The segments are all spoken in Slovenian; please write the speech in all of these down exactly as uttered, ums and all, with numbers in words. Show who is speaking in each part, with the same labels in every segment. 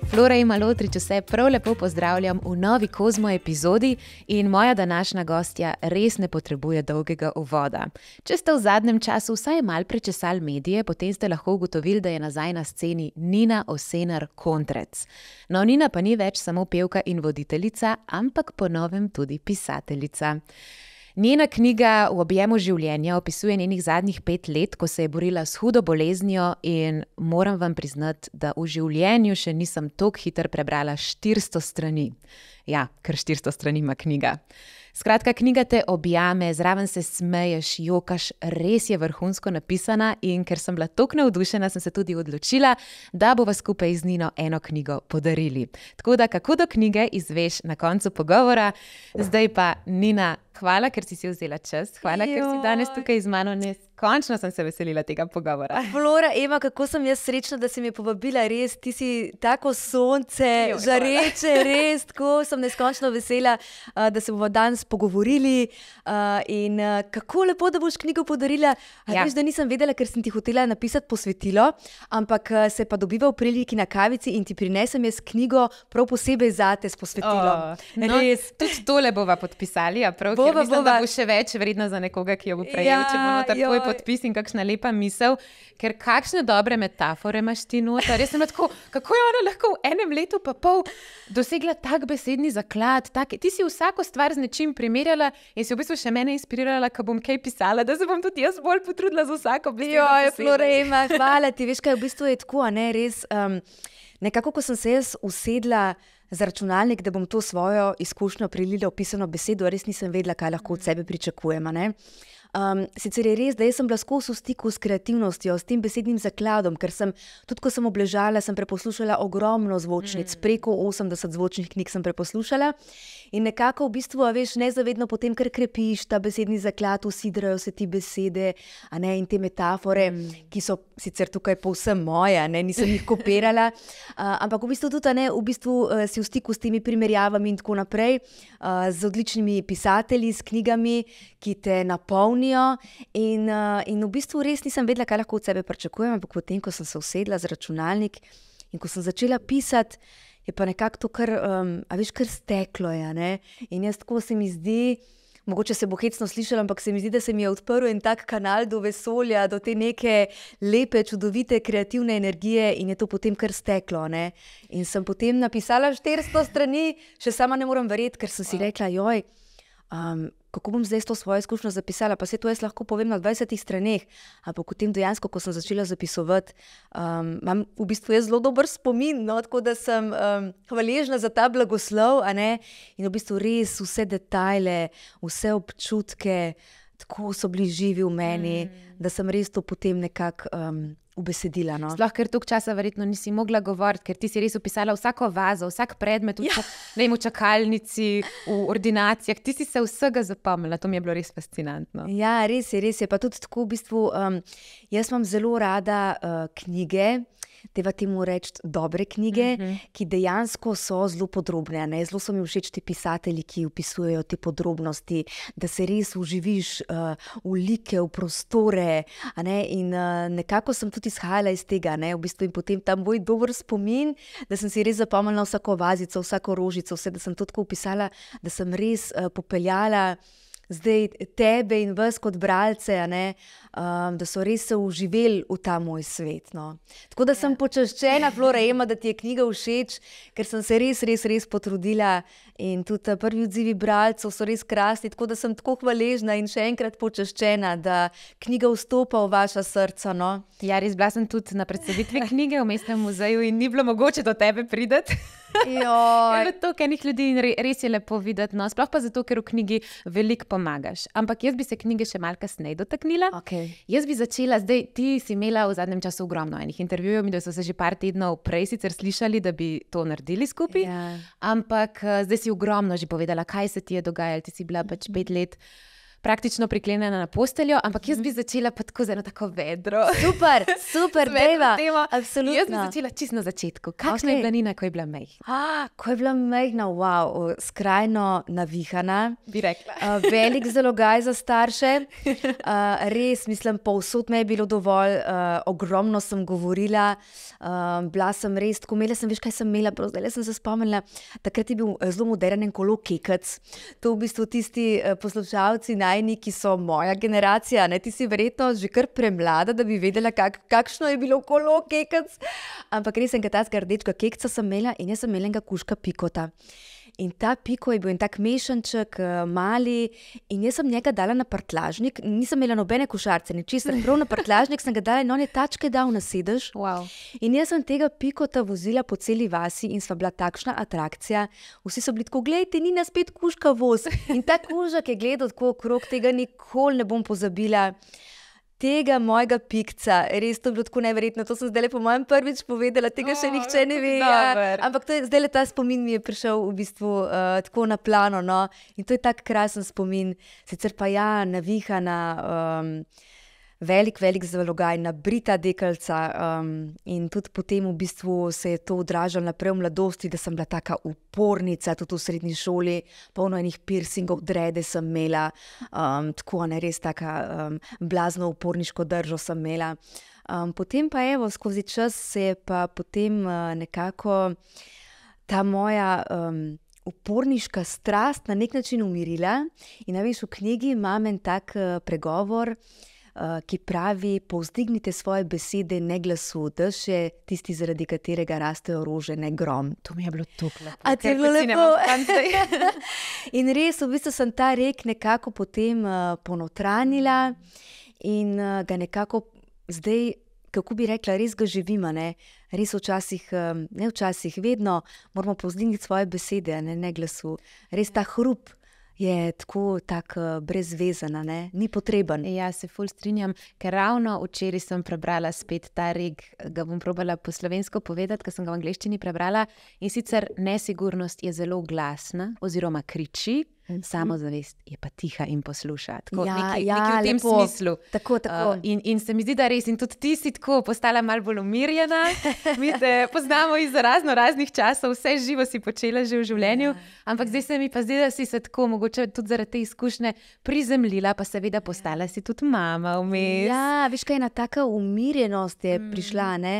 Speaker 1: Flora in Malotrič, vse prav lepo pozdravljam v novi Kozmo epizodi in moja današnja gostja res ne potrebuje dolgega uvoda. Če ste v zadnjem času vsaj mal prečesali medije, potem ste lahko ugotovili, da je nazaj na sceni Nina Osenar Kontrec. No, Nina pa ni več samo pevka in voditeljica, ampak po novem tudi pisateljica. Njena knjiga V objemu življenja opisuje njenih zadnjih pet let, ko se je borila s hudo boleznijo in moram vam priznati, da v življenju še nisem toliko hitro prebrala štiristo strani. Ja, kar štiristo strani ima knjiga. Skratka, knjiga te objame, zraven se smeješ, jokaš, res je vrhunsko napisana in ker sem bila toliko navdušena, sem se tudi odločila, da bova skupaj z Nino eno knjigo podarili. Tako da, kako do knjige izveš na koncu pogovora. Zdaj pa, Nina, hvala, ker si si vzela čas. Hvala, Joj. ker si danes tukaj z mano. Končno sem se veselila tega pogovora.
Speaker 2: Flora, Ema, kako sem jaz srečna, da si me povabila, res, ti si tako sonce, Joj, žareče, res, tako sem neskončno vesela, da se bomo danes pogovorili in kako lepo, da boš knjigo podarila. Ja. Veš, da nisem vedela, ker sem ti hotela napisati posvetilo, ampak se pa dobiva v priliki na kavici in ti prinesem jaz knjigo prav posebej zate s posvetilom.
Speaker 1: Oh, no, tudi tole bova podpisali, a prav, bova, ker mislim, bova. da bo še več vredno za nekoga, ki jo bo prejel, ja, če bo notar tvoj podpis in kakšna lepa misel, ker kakšne dobre metafore imaš ti noter. Jaz sem tako, kako je ona lahko v enem letu pa pol dosegla tak besedni zaklad, tak, ti si vsako stvar z nečim primerjala in si v bistvu še mene inspirirala, ko bom kaj pisala, da se bom tudi jaz bolj potrudila za vsako besedo.
Speaker 2: Joj, Flora, Ema, hvala ti, veš kaj, v bistvu je tako, a ne, res, um, nekako, ko sem se jaz usedla za računalnik, da bom to svojo izkušnjo prilila v pisano besedo, res nisem vedela, kaj lahko od sebe pričakujem, a ne. Um, sicer je res, da jaz sem bila skozi v stiku s kreativnostjo, s tem besednim zakladom, ker sem, tudi ko sem obležala, sem preposlušala ogromno zvočnic, mm. preko osemdeset zvočnih knjig sem preposlušala in nekako v bistvu, a veš, nezavedno potem, ker krepiš ta besedni zaklad, usidrajo se ti besede, a ne, in te metafore, mm. ki so sicer tukaj povsem moje, ne, nisem jih kopirala, uh, ampak v bistvu tudi, a ne, v bistvu uh, si v stiku s temi primerjavami in tako naprej, uh, z odličnimi pisatelji, s knjigami, ki te napolnijo. In, uh, in v bistvu res nisem vedela, kaj lahko od sebe pričakujem, ampak potem, ko sem se usedla z računalnik in ko sem začela pisati, je pa nekako to kar, um, a veš, kar steklo je, ne? In jaz tako se mi zdi, mogoče se bo hecno slišala, ampak se mi zdi, da se mi je odprl en tak kanal do vesolja, do te neke lepe, čudovite, kreativne energije in je to potem kar steklo, ne? In sem potem napisala štiristo strani, še sama ne moram verjeti, ker sem si rekla, joj, um, kako bom zdaj to svojo izkušnjo zapisala, pa se to jaz lahko povem na dvajsetih straneh, ampak potem dejansko, ko sem začela zapisovati, um, imam v bistvu jaz zelo dober spomin, no, tako da sem um, hvaležna za ta blagoslov, a ne, in v bistvu res vse detajle, vse občutke, tako so bili živi v meni, mm. da sem res to potem nekako um, ubesedila. No.
Speaker 1: Sploh, ker toliko časa verjetno nisi mogla govoriti, ker ti si res opisala vsako vazo, vsak predmet v, ja. v čakalnici, v ordinacijah, ti si se vsega zapomnila, to mi je bilo res fascinantno.
Speaker 2: Ja, res je, res je, pa tudi tako v bistvu, um, jaz imam zelo rada uh, knjige, teva temu reči dobre knjige, mm-hmm. ki dejansko so zelo podrobne, ne? Zelo so mi všeč ti pisatelji, ki opisujejo te podrobnosti, da se res uživiš uh, v like, v prostore, a ne? In uh, nekako sem tudi izhajala iz tega, ne? V bistvu in potem ta moj dober spomin, da sem si res zapomnila vsako vazico, vsako rožico, vse, da sem to tako opisala, da sem res uh, popeljala zdaj tebe in vas kot bralce, a ne, um, da so res se uživeli v ta moj svet. No. Tako da sem počaščena, Flora, Ema, da ti je knjiga všeč, ker sem se res, res, res potrudila in tudi prvi odzivi bralcev so res krasni, tako da sem tako hvaležna in še enkrat počaščena, da knjiga vstopa v vaša srca. No.
Speaker 1: Ja, res bila sem tudi na predstavitvi knjige v Mestnem muzeju in ni bilo mogoče do tebe priti. Je to, ker enih ljudi res je lepo videti, no, sploh pa zato, ker v knjigi veliko pomagaš. Ampak jaz bi se knjige še malo kasneje dotaknila.
Speaker 2: Okay.
Speaker 1: Jaz bi začela, zdaj ti si imela v zadnjem času ogromno enih intervjujev, mi da so se že par tednov prej sicer slišali, da bi to naredili skupaj, yeah. ampak zdaj si ogromno že povedala, kaj se ti je dogajalo, ti si bila pač pet let praktično priklenjena na posteljo, ampak jaz bi začela pa tako z eno tako vedro.
Speaker 2: Super, super, dejva. Absolutno.
Speaker 1: Jaz bi začela čisto na začetku. Kakšna okay. je bila Nina, ko je bila majhna?
Speaker 2: Ah, ko je bila majhna, wow, skrajno navihana.
Speaker 1: Bi rekla.
Speaker 2: uh, velik zalogaj za starše. Uh, res, mislim, povsod me je bilo dovolj, uh, ogromno sem govorila, uh, bila sem res, tako imela sem, veš kaj sem imela, prav zdaj sem se spomnila, takrat je bil zelo moderen kolo Kekec. To v bistvu tisti uh, poslušalci najni, ki so moja generacija, ne, ti si verjetno že kar premlada, da bi vedela, kak, kakšno je bilo kolo Kekec. Ampak res enega tazga rdečega kekca sem imela in jaz sem imela enega kužka Pikota. In ta Piko je bil en tak mešanček, mali, in jaz sem njega dala na prtljažnik, nisem imela nobene košarce, ničesar, prav na prtljažnik sem ga dala in on je tačke dal na sedež.
Speaker 1: Wow.
Speaker 2: In jaz sem tega Pikota vozila po celi vasi in sva bila takšna atrakcija. Vsi so bili tako, glejte, Nina spet kužka voz. In ta kužak je gledal tako okrog, tega nikoli ne bom pozabila. Tega mojega Pikca, res to je bilo tako neverjetno, to sem zdaj po mojem prvič povedala, tega še nihče ne ve. Ja. Ampak to je, zdaj ta spomin mi je prišel v bistvu uh, tako na plano, no. In to je tak krasen spomin, sicer pa ja, navihana, um, velik, velik zalogaj, nabrita deklica, um, in tudi potem v bistvu se je to odražalo naprej v mladosti, da sem bila taka upornica, tudi v srednji šoli, polno enih piercingov, drede sem imela, um, tako ne, res taka um, blazno uporniško držo sem imela. Um, potem pa evo, skozi čas se je pa potem uh, nekako ta moja um, uporniška strast na nek način umirila in, veš, v knjigi imam en tak uh, pregovor, Uh, ki pravi, povzdignite svoje besede, ne glasu, dež je tisti, zaradi katerega rastejo rože, ne grom.
Speaker 1: To mi je bilo tako lepo.
Speaker 2: A ti je bilo lepo? In res, v bistvu sem ta rek nekako potem uh, ponotranila in uh, ga nekako zdaj, kako bi rekla, res ga živima, ne? Res včasih, um, ne včasih, vedno moramo povzdigniti svoje besede, ne, ne glasu. Res ta hrup je tako tak, uh, brezvezana, ne? Ni potreben.
Speaker 1: Ja, se ful strinjam, ker ravno včeraj sem prebrala spet ta rek, ga bom probala po slovensko povedati, ker sem ga v angleščini prebrala, in sicer nesigurnost je zelo glasna oziroma kriči, samozavest je pa tiha in posluša. Tako,
Speaker 2: ja,
Speaker 1: nekaj,
Speaker 2: ja,
Speaker 1: nekaj v tem
Speaker 2: lepo.
Speaker 1: smislu.
Speaker 2: Tako, tako.
Speaker 1: Uh, in, in se mi zdi, da res, in tudi ti si tako postala malo bolj umirjena. Mi te poznamo iz razno raznih časov, vse živo si počela že v življenju, ja, ampak zdaj se mi pa zdi, da si se tako, mogoče tudi zaradi te izkušnje prizemljila, pa seveda postala si tudi mama vmes.
Speaker 2: Ja, veš kaj, ena taka umirjenost je mm. prišla, ne?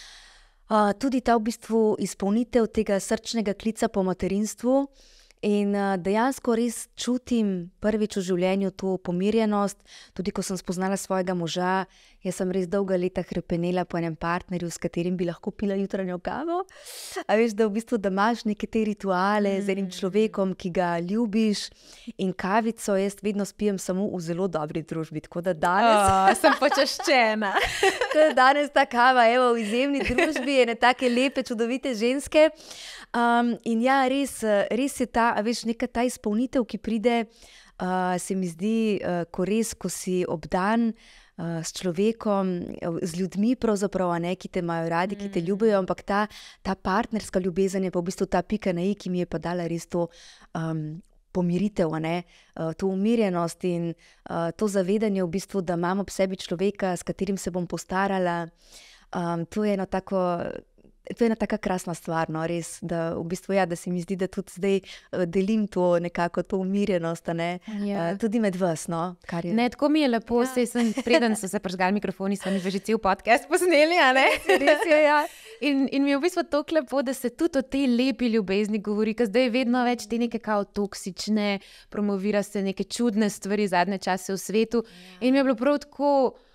Speaker 2: Uh, tudi ta v bistvu izpolnitev tega srčnega klica po materinstvu. In uh, dejansko res čutim prvič v življenju to pomirjenost, tudi ko sem spoznala svojega moža, jaz sem res dolga leta hrepenela po enem partnerju, s katerim bi lahko pila jutranjo kavo. A veš, da v bistvu, da imaš neke te rituale mm. z enim človekom, ki ga ljubiš, in kavico jaz vedno spijem samo v zelo dobri družbi, tako da danes...
Speaker 1: Oh, sem počaščena.
Speaker 2: Tako da danes ta kava, evo, v izjemni družbi, ene take lepe, čudovite ženske. Um, in ja, res, res je ta, a veš, neka ta izpolnitev, ki pride, uh, se mi zdi, uh, ko res, ko si obdan uh, s človekom, z ljudmi pravzaprav, ne, ki te imajo radi, ki te ljubijo, ampak ta, ta partnerska ljubezen je pa v bistvu ta pika na i, ki mi je pa dala res to um, pomiritev, ne, uh, to umirjenost in uh, to zavedanje v bistvu, da imam ob sebi človeka, s katerim se bom postarala. Um, to je eno tako... To je ena taka krasna stvar, no, res, da v bistvu, ja, da se mi zdi, da tudi zdaj uh, delim to nekako, to umirjenost, ne, ja. uh, tudi med vas, no, kar je.
Speaker 1: Ne, tako mi je lepo, ja. Sej sem, preden so se prižgali mikrofoni, smo mi že cel podcast posneli, a ne?
Speaker 2: Res je, ja.
Speaker 1: In, in mi je v bistvu tako lepo, da se tudi o tej lepi ljubezni govori, ker zdaj je vedno več te neke kao toksične, promovira se neke čudne stvari zadnje čase v svetu, ja. In mi je bilo prav tako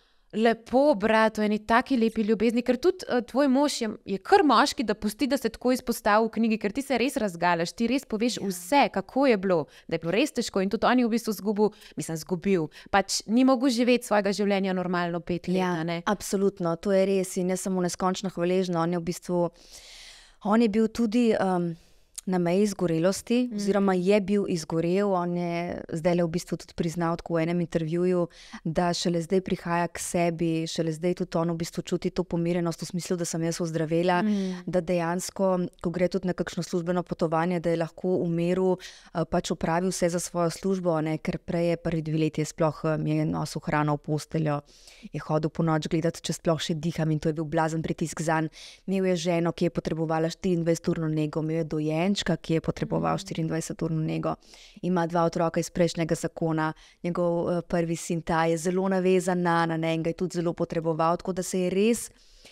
Speaker 1: lepo brati o eni taki lepi ljubezni, ker tudi uh, tvoj mož je, je kar moški, da pusti, da se tako izpostavi v knjigi, ker ti se res razgalaš, ti res poveš ja. Vse, kako je bilo, da je bilo res težko in tudi on je v bistvu zgubil, mislim, zgubil, pač ni mogel živeti svojega življenja normalno pet let,
Speaker 2: ja,
Speaker 1: ne?
Speaker 2: Absolutno, to je res in jaz sem mu neskončno hvaležna, on je v bistvu, on je bil tudi... Um, na meji izgorelosti, mm. oziroma je bil izgorel. On je zdaj le v bistvu tudi priznal tako v enem intervjuju, da šele zdaj prihaja k sebi, šele zdaj tudi on v bistvu čuti to pomirenost v smislu, da sem jaz ozdravela, mm. da dejansko, ko gre tudi na kakšno službeno potovanje, da je lahko v miru pač opravil vse za svojo službo, ne? Ker prej je prvi dve leti sploh mi je nosil hrano v posteljo, je hodil po noč gledati, če sploh še diham in to je bil blazen pritisk zanj. Imel je ženo, ki je potrebovala štiriindvajseturno nego, imel je dojenčka, ki je potreboval štiriindvajseturno nego. Ima dva otroka iz prejšnjega zakona, njegov uh, prvi sin ta je zelo navezan na na in ga je tudi zelo potreboval, tako da se je res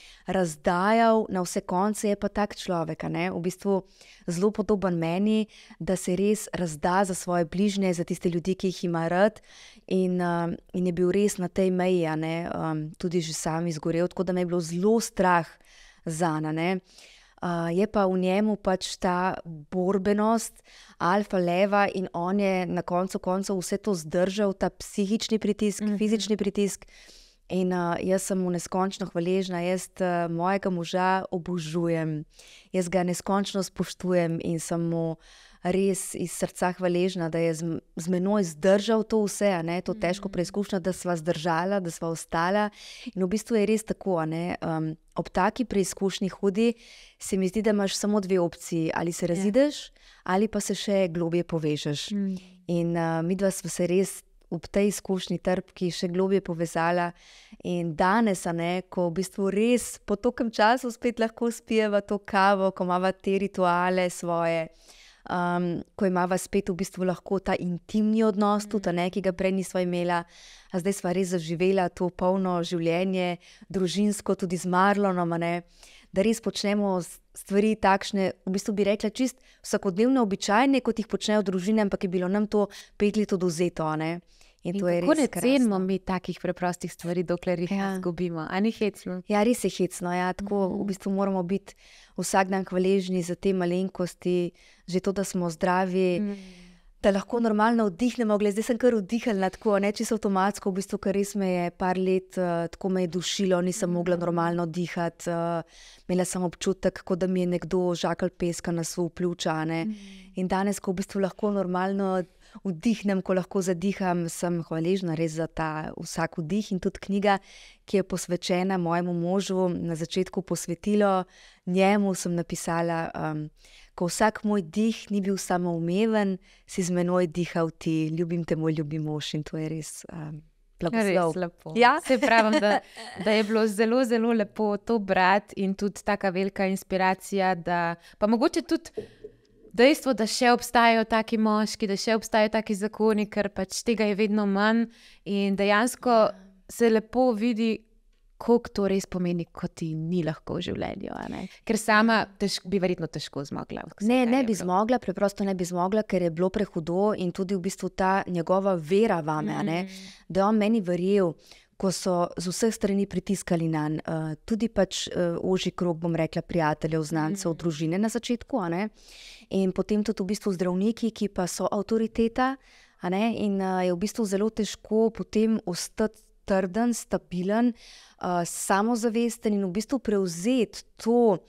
Speaker 2: razdajal na vse konce. Je pa tak človek, ne? V bistvu zelo podoben meni, da se res razda za svoje bližnje, za tiste ljudi, ki jih ima rad in, uh, in je bil res na tej meji, ne? Um, tudi že sam izgorel, tako da me je bilo zelo strah zana, ne? Uh, je pa v njemu pač ta borbenost, alfa leva in on je na koncu koncev vse to zdržal, ta psihični pritisk, mm-hmm. fizični pritisk. In uh, jaz sem mu neskončno hvaležna, jaz uh, mojega moža obožujem, jaz ga neskončno spoštujem in sem mu res iz srca hvaležna, da je z, z menoj zdržal to vse, a ne, to težko preizkušnjo, da sva zdržala, da sva ostala. In v bistvu je res tako, a ne, um, ob taki preizkušnji hudi se mi zdi, da imaš samo dve opciji, ali se razideš, ali pa se še globje povežeš. Mm. In uh, midva sva se res ob tej izkušnji trpki še globje povezala in danes, a ne, ko v bistvu res po tokem času spet lahko spijeva to kavo, ko imava te rituale svoje, um, ko imava spet v bistvu lahko ta intimni odnos, mm. tudi, a ne, ki ga prej nisva imela, a zdaj sva res zaživela to polno življenje, družinsko, tudi z Marlonom, a ne, da res počnemo stvari takšne, v bistvu bi rekla čist vsakodnevne, običajne, kot jih počnejo družine, ampak je bilo nam to pet let odvzeto, a ne.
Speaker 1: In, in kako ne cenimo mi takih preprostih stvari, dokler jih ja. izgubimo, a ni hecno?
Speaker 2: Ja, res je hecno, ja, tako mm. v bistvu moramo biti vsak dan hvaležni za te malenkosti, že to, da smo zdravi, mm. da lahko normalno vdihnemo. Gled, zdaj sem kar vdihala, tako, ne čisto avtomatsko, v bistvu, ker res me je par let, uh, tako me je dušilo, nisem mogla normalno dihati, uh, imela sem občutek, kot da mi je nekdo žakelj peska nasul pljuča, ne. Mm. In danes, ko v bistvu lahko normalno vdihnem, ko lahko zadiham, sem hvaležna res za ta vsak vdih. In tudi knjiga, ki je posvečena mojemu možu, na začetku posvetilo njemu, sem napisala, um, ko vsak moj dih ni bil samoumeven, si z menoj dihal ti, ljubim te, moj ljubi mož. In to je res um, blagoslov.
Speaker 1: Res lepo. Ja? Se pravim, da, da je bilo zelo, zelo lepo to brati in tudi taka velika inspiracija, da pa mogoče tudi dejstvo, da še obstajajo taki moški, da še obstajajo taki zakoni, ker pač tega je vedno manj in dejansko se lepo vidi, koliko to res pomeni, ko ti ni lahko v življenju, a ne? Ker sama tež, bi verjetno težko zmogla.
Speaker 2: Ne, ne bi zmogla, preprosto ne bi zmogla, ker je bilo prehudo in tudi v bistvu ta njegova vera vame, a ne? Da je on meni verjel, ko so z vseh strani pritiskali nanj, uh, tudi pač uh, ožji krog, bom rekla, prijateljev, znancev, mm. družine na začetku, a ne? In potem tudi v bistvu zdravniki, ki pa so avtoriteta, a ne? In uh, je v bistvu zelo težko potem ostati trden, stabilen, uh, samozavesten in v bistvu prevzeti to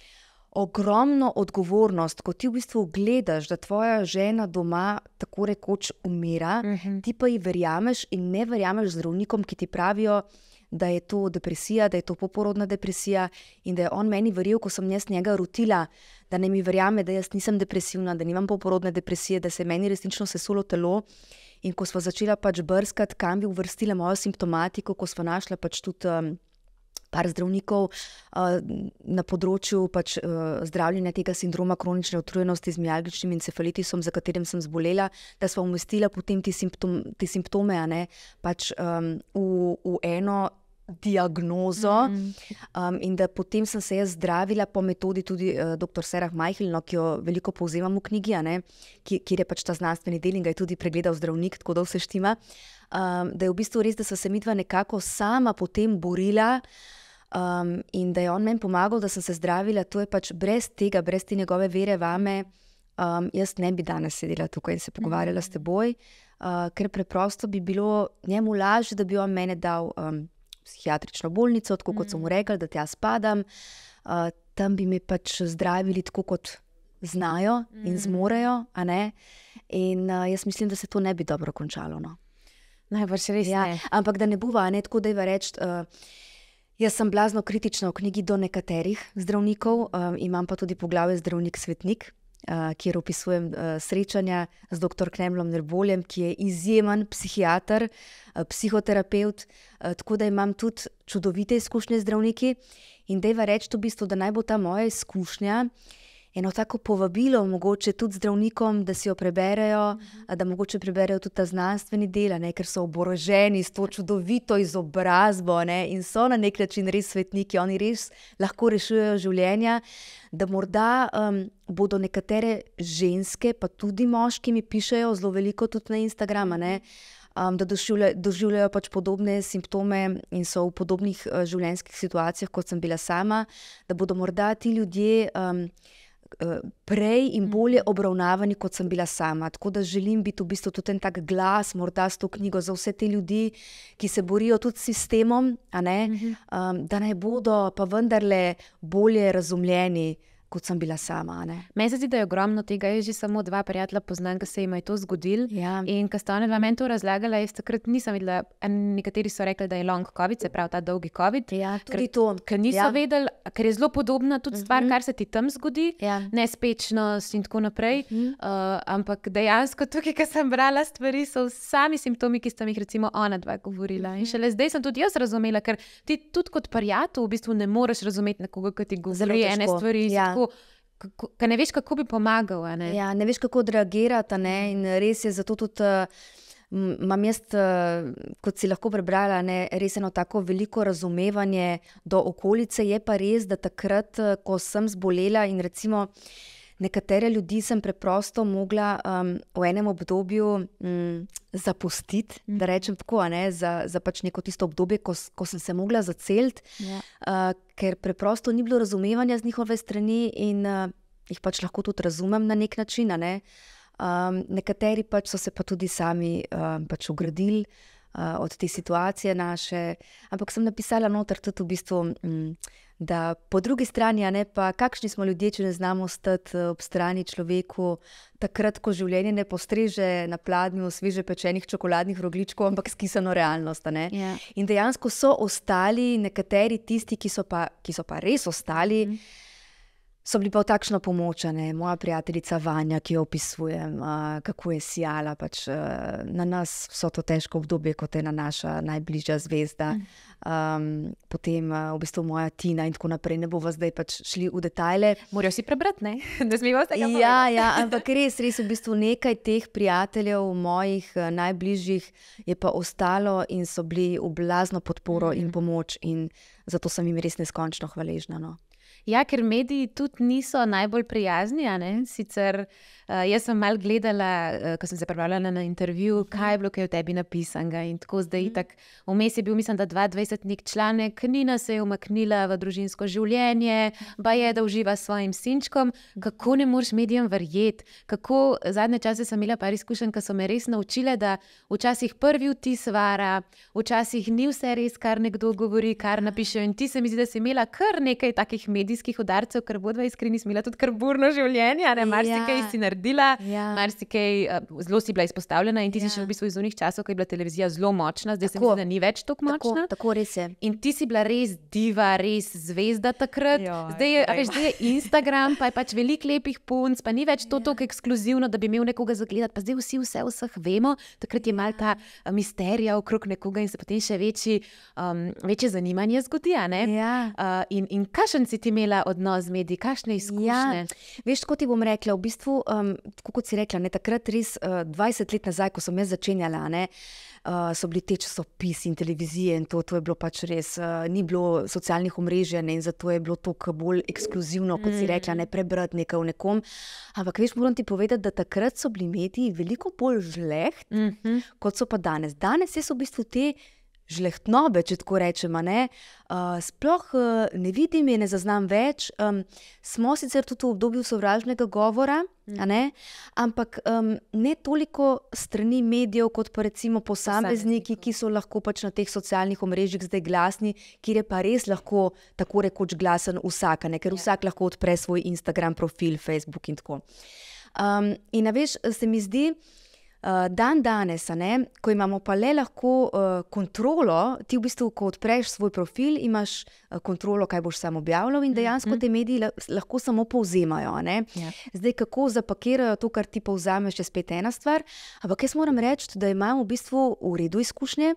Speaker 2: ogromno odgovornost, ko ti v bistvu gledaš, da tvoja žena doma tako rekoč umira, uh-huh. ti pa ji verjameš in ne verjameš zdravnikom, ki ti pravijo, da je to depresija, da je to poporodna depresija in da je on meni verjel, ko sem jaz njega rotila, da ne mi verjame, da jaz nisem depresivna, da nimam poporodne depresije, da se meni resnično sesulo telo. In ko sva začela pač brskati, kam bi uvrstila mojo simptomatiko, ko sva našla pač tudi um, par zdravnikov uh, na področju pač, uh, zdravljenja tega sindroma kronične utrujenosti z mialgičnim encefalitisom, za katerim sem zbolela, da sva umestila potem te, simptom, te simptome, a ne, pač um, v, v eno diagnozo mm-hmm. um, in da potem sem se jaz zdravila po metodi tudi uh, doktor Serah Majhl, no, ki jo veliko povzemam v knjigi, a ne, ki, kjer je pač ta znanstveni del in ga je tudi pregledal zdravnik, tako da vse štima, um, da je v bistvu res, da sva se midva nekako sama potem borila um, in da je on meni pomagal, da sem se zdravila. To je pač brez tega, brez te njegove vere vame, um, jaz ne bi danes sedela tukaj in se pogovarjala mm-hmm. s teboj, uh, ker preprosto bi bilo njemu lažje, da bi on mene dal um, psihiatrično bolnico, tako kot mm. sem mu rekla, da tja spadam. Uh, tam bi me pač zdravili tako kot znajo in zmorejo, a ne. In uh, jaz mislim, da se to ne bi dobro končalo. No.
Speaker 1: Najbrž res
Speaker 2: Ja,
Speaker 1: ne.
Speaker 2: ampak da ne bova, ne tako, da je reči, uh, jaz sem blazno kritična v knjigi do nekaterih zdravnikov, um, imam pa tudi poglavje Zdravnik svetnik, uh, kjer opisujem uh, srečanja z doktor Klemlom Nerboljem, ki je izjemen psihiater, uh, psihoterapevt, uh, tako da imam tudi čudovite izkušnje z zdravniki. In dejva reči v bistvu, da naj bo ta moja izkušnja eno tako povabilo mogoče tudi zdravnikom, da si jo preberejo, mm-hmm. da mogoče preberejo tudi ta znanstveni del, ne, ker so oboroženi s to čudovito izobrazbo, ne, in so na nek način res svetniki, oni res lahko rešujejo življenja, da morda um, bodo nekatere ženske, pa tudi moški mi pišejo zelo veliko tudi na Instagrama, ne, um, da doživljajo, doživljajo pač podobne simptome in so v podobnih uh, življenjskih situacijah, kot sem bila sama, da bodo morda ti ljudje um, prej in bolje obravnavani, kot sem bila sama. Tako da želim biti v bistvu tudi en tak glas, morda s to knjigo za vse te ljudi, ki se borijo tudi s sistemom, a ne, um, da naj bodo pa vendarle bolje razumljeni, kot sem bila sama.
Speaker 1: Meni se zdi, da je ogromno tega. Jaz že samo dva prijatelja poznam, ki se jim je to zgodilo.
Speaker 2: Ja.
Speaker 1: In ko sta ona dva meni to razlagala, jaz takrat nisem videla, nekateri so rekli, da je long covid, se pravi ta dolgi covid.
Speaker 2: Ja, tudi to.
Speaker 1: Ker niso
Speaker 2: ja.
Speaker 1: vedeli, ker je zelo podobna tudi stvar, kar se ti tam zgodi,
Speaker 2: ja.
Speaker 1: nespečnost in tako naprej.
Speaker 2: Mhm.
Speaker 1: Uh, ampak dejansko tukaj, ko sem brala stvari, so sami simptomi, ki sta mi jih recimo ona dva govorila. In šele zdaj sem tudi jaz razumela, ker ti tudi kot prijatelj v bistvu ne moreš razumeti nekoga, ki ti govori ene stvari.
Speaker 2: Ja.
Speaker 1: Ker ne veš, kako bi pomagal. Ne?
Speaker 2: Ja, ne veš, kako odreagirati. Ne? In res je, zato tudi imam jaz, kot si lahko prebrala, ne, res eno tako veliko razumevanje do okolice. Je pa res, da takrat, ko sem zbolela in recimo nekatere ljudi sem preprosto mogla um, v enem obdobju um, zapustiti, mm. da rečem tako, ne, za, za pač neko tisto obdobje, ko, ko sem se mogla zaceliti, yeah. uh, ker preprosto ni bilo razumevanja z njihove strani in uh, jih pač lahko tudi razumem na nek način. Ne. Um, nekateri pač so se pa tudi sami um, pač ogradili uh, od te situacije naše, ampak sem napisala noter tudi v bistvu, um, da po drugi strani, a ne pa kakšni smo ljudje, če ne znamo stati ob strani človeku, takrat, ko življenje ne postreže na pladnju sveže pečenih čokoladnih rogljičkov, ampak skisano realnost.
Speaker 1: Yeah.
Speaker 2: In dejansko so ostali nekateri tisti, ki so pa, ki so pa res ostali, mm. so bili pa v takšno pomoč. Ne? Moja prijateljica Vanja, ki jo opisujem, uh, kako je sijala pač, uh, na nas vso to težko obdobje, kot je na naša najbližja zvezda. Mm. Um, potem uh, v bistvu moja Tina in tako naprej. Ne bova zdaj pač šli v detajle.
Speaker 1: Morajo si prebrati, ne? Ne smemo vsega povedati.
Speaker 2: Ja, ja, ampak res, res v bistvu nekaj teh prijateljev, mojih uh, najbližjih, je pa ostalo in so bili v blazno podporo mm. in pomoč in zato sem jim res neskončno hvaležna. No.
Speaker 1: Ja, ker mediji tudi niso najbolj prijazni, a ne? Sicer uh, jaz sem malo gledala, uh, ko sem se pripravljala na intervju, kaj je bilo kaj o tebi napisanega in tako zdaj mm. tak, vmes je bil, mislim, da dvaindvajset nek članek, Nina se je umaknila v družinsko življenje, ba je, da uživa s svojim sinčkom. Kako ne moreš medijem verjeti? Kako zadnje čase sem imela par izkušenj, ki so me res naučile, da včasih prvi vtis vara, včasih ni vse res, kar nekdo govori, kar napišejo in ti se mi zdi, da si imela kar nekaj takih medijskih udarcev, ker bodva iskreni, si imela tudi kar burno življenje, ne, marsikaj
Speaker 2: ja.
Speaker 1: si naredila,
Speaker 2: ja.
Speaker 1: marsikaj, uh, zelo si bila izpostavljena in ti
Speaker 2: ja.
Speaker 1: si še v bistvu iz unih časov, ko je bila televizija zelo močna, zdaj tako, se mi zdi, da ni več tako močna.
Speaker 2: Tako, tako res je.
Speaker 1: In ti si bila res diva, res zvezda takrat. Jo, zdaj, je, veš, zdaj je Instagram, pa je pač veliko lepih punc, pa ni več to ja. Tako ekskluzivno, da bi imel nekoga zagledati, pa zdaj vsi vse vseh vemo, takrat je mal ta uh, misterija okrog nekoga in se potem še večji, um, večje zanimanje zgodi, ne?
Speaker 2: Ja.
Speaker 1: Uh, in, in kakšen si ti imela odnos z mediji, kakšne izkušnje?
Speaker 2: Ja. Veš, tako ti bom rekla, v bistvu, um, tako kot si rekla, ne, takrat res uh, dvajset let nazaj, ko sem jaz začenjala, ne, uh, so bili te časopisi in televizije in to, to je bilo pač res, uh, ni bilo socialnih omrežij, ne, in zato je bilo toliko bolj ekskluzivno, kot si rekla, ne prebrati nekaj o nekom. Ampak veš, moram ti povedati, da takrat so bili mediji veliko bolj žleht, mm-hmm. kot so pa danes. Danes so v bistvu te žlehtnobe, če tako rečem, a ne. Uh, sploh uh, ne vidim je, ne zaznam več. Um, smo sicer tudi v obdobju sovražnega govora, a ne, ampak um, ne toliko strani medijev, kot pa recimo posamezniki, ki so lahko pač na teh socialnih omrežjih zdaj glasni, kjer je pa res lahko tako rekoč glasen vsak, a ne, ker vsak lahko odpre svoj Instagram profil, Facebook in tako. Um, in a veš, se mi zdi, Uh, dan danes, a ne, ko imamo pa le lahko uh, kontrolo, ti v bistvu, ko odpreš svoj profil, imaš uh, kontrolo, kaj boš sam objavljal in dejansko te mediji la, lahko samo povzemajo. A ne. Ja. Zdaj, kako zapakirajo to, kar ti povzameš, je spet ena stvar, ampak jaz moram reči, da imam v bistvu v redu izkušnje.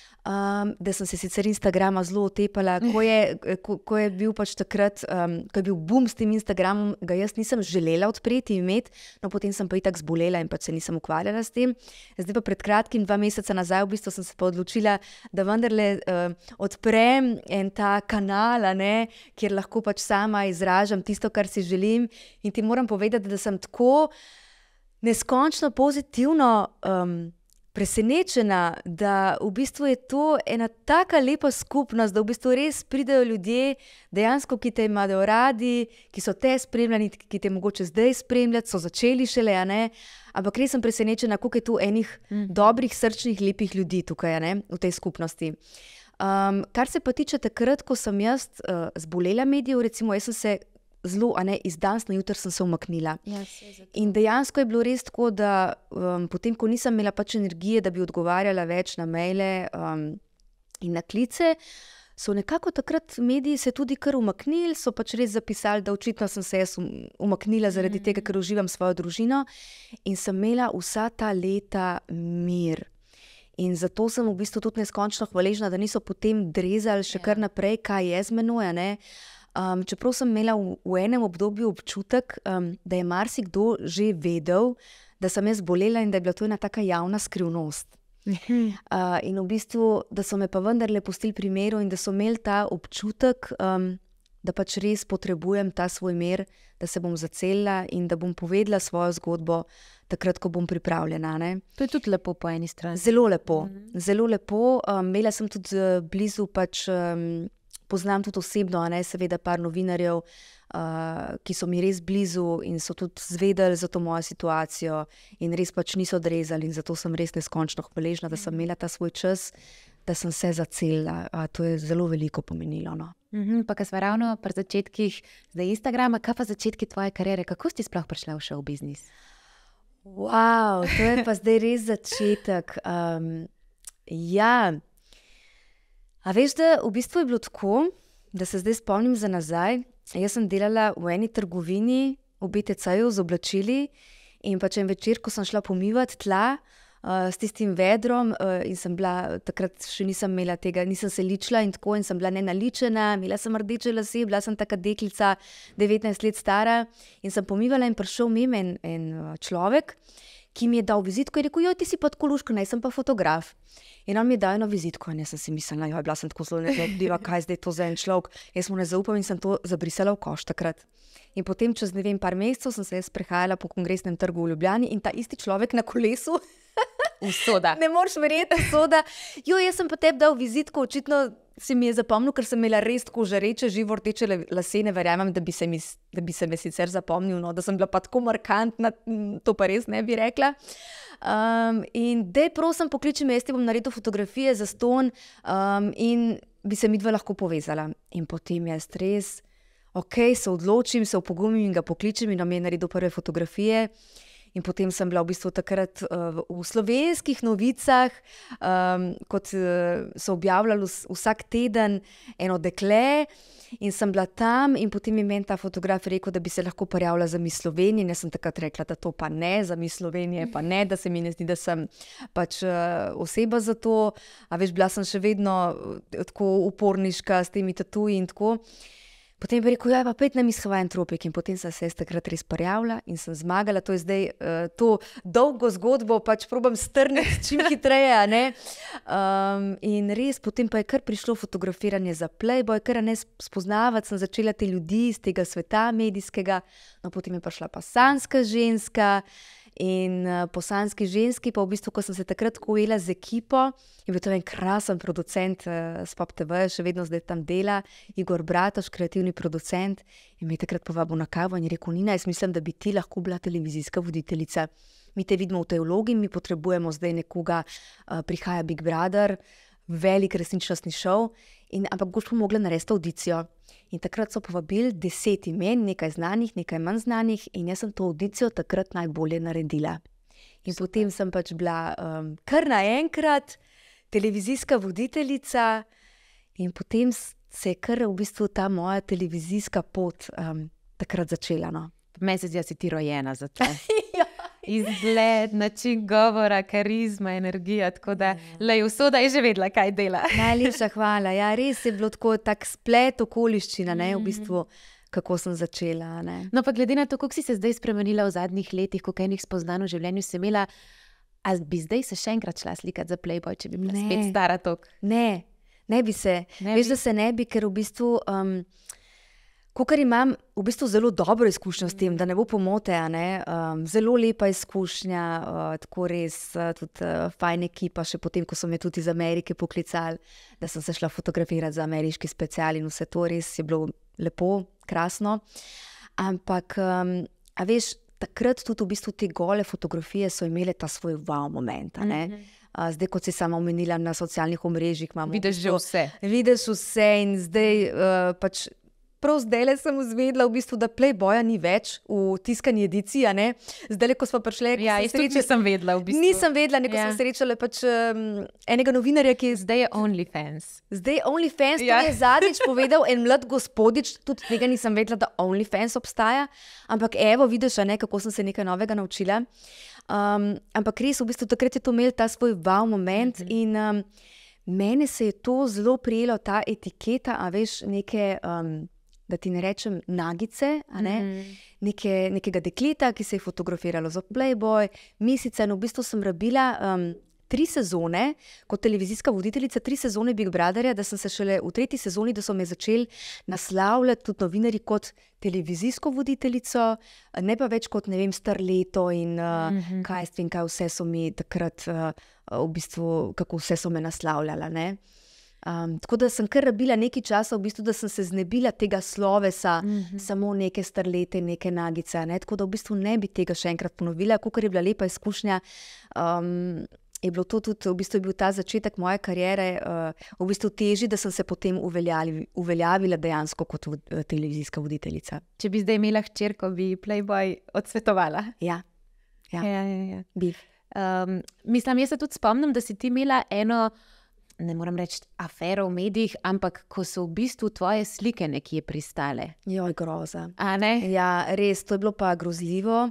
Speaker 2: Um, da sem se sicer Instagrama zelo otepala, ko je, ko, ko je bil pač takrat, um, ko je bil boom s tem Instagramom, ga jaz nisem želela odpreti in imeti, no potem sem pa itak zbolela in pač se nisem ukvarjala s tem. Zdaj pa pred kratkim, dva meseca nazaj, v bistvu sem se pa odločila, da vendarle uh, odprem en ta kanal, ne, kjer lahko pač sama izražam tisto, kar si želim, in ti moram povedati, da sem tako neskončno pozitivno um, presenečena, da v bistvu je to ena taka lepa skupnost, da v bistvu res pridejo ljudje, dejansko, ki te imajo radi, ki so te spremljali, ki te mogoče zdaj spremljati, so začeli šele, a ne, ampak res sem presenečena, koliko je tu enih mm. dobrih, srčnih, lepih ljudi tukaj, a ne, v tej skupnosti. Um, kar se pa tiče takrat, ko sem jaz uh, zbolela medijev, recimo, jaz sem se zelo, a ne, iz danes na jutr sem se umaknila.
Speaker 1: Yes,
Speaker 2: in dejansko je bilo res tako, da um, potem, ko nisem imela pač energije, da bi odgovarjala več na maile um, in na klice, so nekako takrat mediji se tudi kar umaknili, so pač res zapisali, da očitno sem se jaz umaknila zaradi mm. tega, ker uživam svojo družino in sem imela vsa ta leta mir. In zato sem v bistvu tudi neskončno hvaležna, da niso potem drezali še kar naprej, kaj je z menoj, a ne. Um, čeprav sem imela v, v enem obdobju občutek, um, da je marsikdo že vedel, da sem jaz bolela in da je bila to ena taka javna skrivnost. Uh, in v bistvu, da so me pa vendarle pustili pri miru in da so imeli ta občutek, um, da pač res potrebujem ta svoj mir, da se bom zacelila in da bom povedala svojo zgodbo takrat, ko bom pripravljena. Ne?
Speaker 1: To je tudi lepo po eni strani.
Speaker 2: Zelo lepo, mm-hmm. zelo lepo. Um, imela sem tudi blizu pač... Um, Poznam tudi osebno, a ne, seveda par novinarjev, uh, ki so mi res blizu in so tudi zvedeli za to mojo situacijo in res pač niso drezali in zato sem res neskončno hvaležna, da sem imela ta svoj čas, da sem se zacelila. Uh, to je zelo veliko pomenilo. No.
Speaker 1: Mm-hmm, pa kaj sva ravno pri začetkih zdaj Instagrama, kaj pa začetki tvoje kariere, kako si sploh prišla v show biznis?
Speaker 2: Wow, to je pa zdaj res začetek. Um, ja, A veš, da v bistvu je bilo tako, da se zdaj spomnim za nazaj. Jaz sem delala v eni trgovini v B T C-ju z oblačili in pač en večer, ko sem šla pomivati tla uh, s tistim vedrom uh, in sem bila, takrat še nisem imela tega, nisem se ličila in tako in sem bila nenaličena, imela sem rdeče lase, bila sem taka deklica, devetnajst let stara in sem pomivala in prišel mimo en, en človek, ki mi je dal vizitko in rekel, joj, ti si pa tako luška, naj sem pa fotograf. In on mi je dal eno vizitko in jaz sem si mislila, joj, bila sem tako zelo nezaupljiva, kaj zdaj to za en človek. Jaz mu ne zaupam in sem to zabrisala v koš takrat. In potem čez, ne vem, par mesecev sem se jaz prehajala po Kongresnem trgu v Ljubljani in ta isti človek na kolesu,
Speaker 1: usoda.
Speaker 2: Ne moreš verjeti, usoda. Jo, jaz sem pa tebi dal vizitko, očitno si mi je zapomnil, ker sem imela res tako žareče, živo rdeče lase, ne verjamem, da bi se mi, da bi se me sicer zapomnil, no, da sem bila pa tako markantna, to pa res ne bi rekla. Um, in dej prosim, pokliči me, jaz ti bom naredil fotografije za ston um, in bi se midva lahko povezala. In potem jaz res, ok, se odločim, se upogumim in ga pokličem in on mi je naredil prve fotografije. In potem sem bila v bistvu takrat uh, v slovenskih novicah, um, kot uh, so objavljali vsak teden eno dekle in sem bila tam in potem je meni ta fotograf rekel, da bi se lahko prijavila za Miss Slovenije in jaz sem takrat rekla, da to pa ne, za Miss Slovenije pa ne, da se mi ne zdi, da sem pač uh, oseba za to, a veš, bila sem še vedno uh, tako uporniška s temi tatuji in tako. Potem je rekel, ja, pa pet na Miss Hawaiian Tropic in potem sem se takrat res prijavila in sem zmagala. To je zdaj uh, to dolgo zgodbo, pač probam strniti čim hitreje, a ne. Um, in res, potem pa je kar prišlo fotografiranje za Playboy, kar ne spoznavati, sem začela te ljudi iz tega sveta medijskega, no potem je prišla pa Sanska ženska In uh, po Sanski ženski, pa v bistvu, ko sem se takrat ujela z ekipo, je bil to en krasen producent uh, s Pop T V, še vedno zdaj tam dela, Igor Bratoš, kreativni producent, in me je takrat povabil na kavo in je rekel: Nina, jaz mislim, da bi ti lahko bila televizijska voditeljica. Mi te vidimo v tej vlogi, mi potrebujemo zdaj nekoga, uh, prihaja Big Brother, velik resničnostni šov, in, ampak boš pa mogla narediti audicijo. In takrat so povabili deset imen, nekaj znanih, nekaj manj znanih, in jaz sem to audicijo takrat najbolje naredila. In Super. Potem sem pač bila um, kar naenkrat televizijska voditeljica, in potem se je kar v bistvu ta moja televizijska pot um, takrat začela. No.
Speaker 1: Meni se zdi, da si ti rojena za to. Izgled, način govora, karizma, energija, tako da lej, usoda je že vedela, kaj dela.
Speaker 2: Najlepša hvala. Ja, res je bilo tako tak splet okoliščina, ne, v bistvu, kako sem začela. Ne.
Speaker 1: No, pa glede na to, kako si se zdaj spremenila v zadnjih letih, koliko enih spoznanj v življenju si imela, a bi zdaj se še enkrat šla slikati za Playboy, če bi bila ne. spet stara tok?
Speaker 2: Ne, ne bi se. Ne Veš, bi. da se ne bi, ker v bistvu... Um, Kakor imam v bistvu zelo dobro izkušnjo s tem, da ne bo pomote, ne? Um, zelo lepa izkušnja, uh, tako res, uh, tudi uh, fajn ekipa, še potem, ko so me tudi iz Amerike poklicali, da sem se šla fotografirati za ameriški special in vse to res je bilo lepo, krasno. Ampak, um, a veš, takrat tudi v bistvu te gole fotografije so imele ta svoj wow moment, a ne? Uh, zdaj, kot si sama omenila na socialnih omrežjih, imamo...
Speaker 1: Vidiš že vse.
Speaker 2: Vidiš vse in zdaj uh, pač... Prav zdaj sem izvedela, v bistvu, da Playboya ni več v tiskani ediciji. Zdaj, ko smo prišli,
Speaker 1: ja, sem srečala, nisem vedela. V bistvu.
Speaker 2: Nisem vedela, neko ja. sem srečala pač, um, enega novinarja, ki je...
Speaker 1: Zdaj je OnlyFans.
Speaker 2: Zdaj je OnlyFans, ja. To je zadnjič povedal en mlad gospodič, tudi tega nisem vedela, da OnlyFans obstaja. Ampak evo, vidiš, ne, kako sem se nekaj novega naučila. Um, ampak res, v bistvu, takrat je to imel ta svoj wow moment mm-hmm. in um, mene se je to zelo prijelo, ta etiketa, a veš, neke... Um, da ti ne rečem nagice, a ne? Mm-hmm. Neke, nekega dekleta, ki se je fotografiralo za Playboy, mesece, in v bistvu sem rabila um, tri sezone, kot televizijska voditeljica, tri sezone Big Brotherja, da sem se šele v tretji sezoni, da so me začeli naslavljati tudi novinarji kot televizijsko voditeljico, ne pa več kot, ne vem, starleto in uh, mm-hmm. kaj s tem, kaj vse so mi takrat, uh, v bistvu, kako vse so me naslavljala, ne? Um, tako da sem kar rabila nekaj časa, v bistvu, da sem se znebila tega slovesa, mm-hmm. samo neke starlete, neke nagice. Ne? Tako da v bistvu ne bi tega še enkrat ponovila, kakor je bila lepa izkušnja. Um, je bilo to tudi, v bistvu je bil ta začetek moje kariere, uh, v bistvu težji, da sem se potem uveljavila, uveljavila dejansko kot v, uh, televizijska voditeljica.
Speaker 1: Če bi zdaj imela hčerko, bi Playboy odsvetovala?
Speaker 2: Ja, ja.
Speaker 1: ja, ja, ja.
Speaker 2: bi.
Speaker 1: Um, mislim, jaz se tudi spomnim, da si ti imela eno, ne moram reči afero v medijih, ampak ko so v bistvu tvoje slike nekje pristale.
Speaker 2: Joj, groza.
Speaker 1: A ne?
Speaker 2: Ja, res, to je bilo pa grozljivo.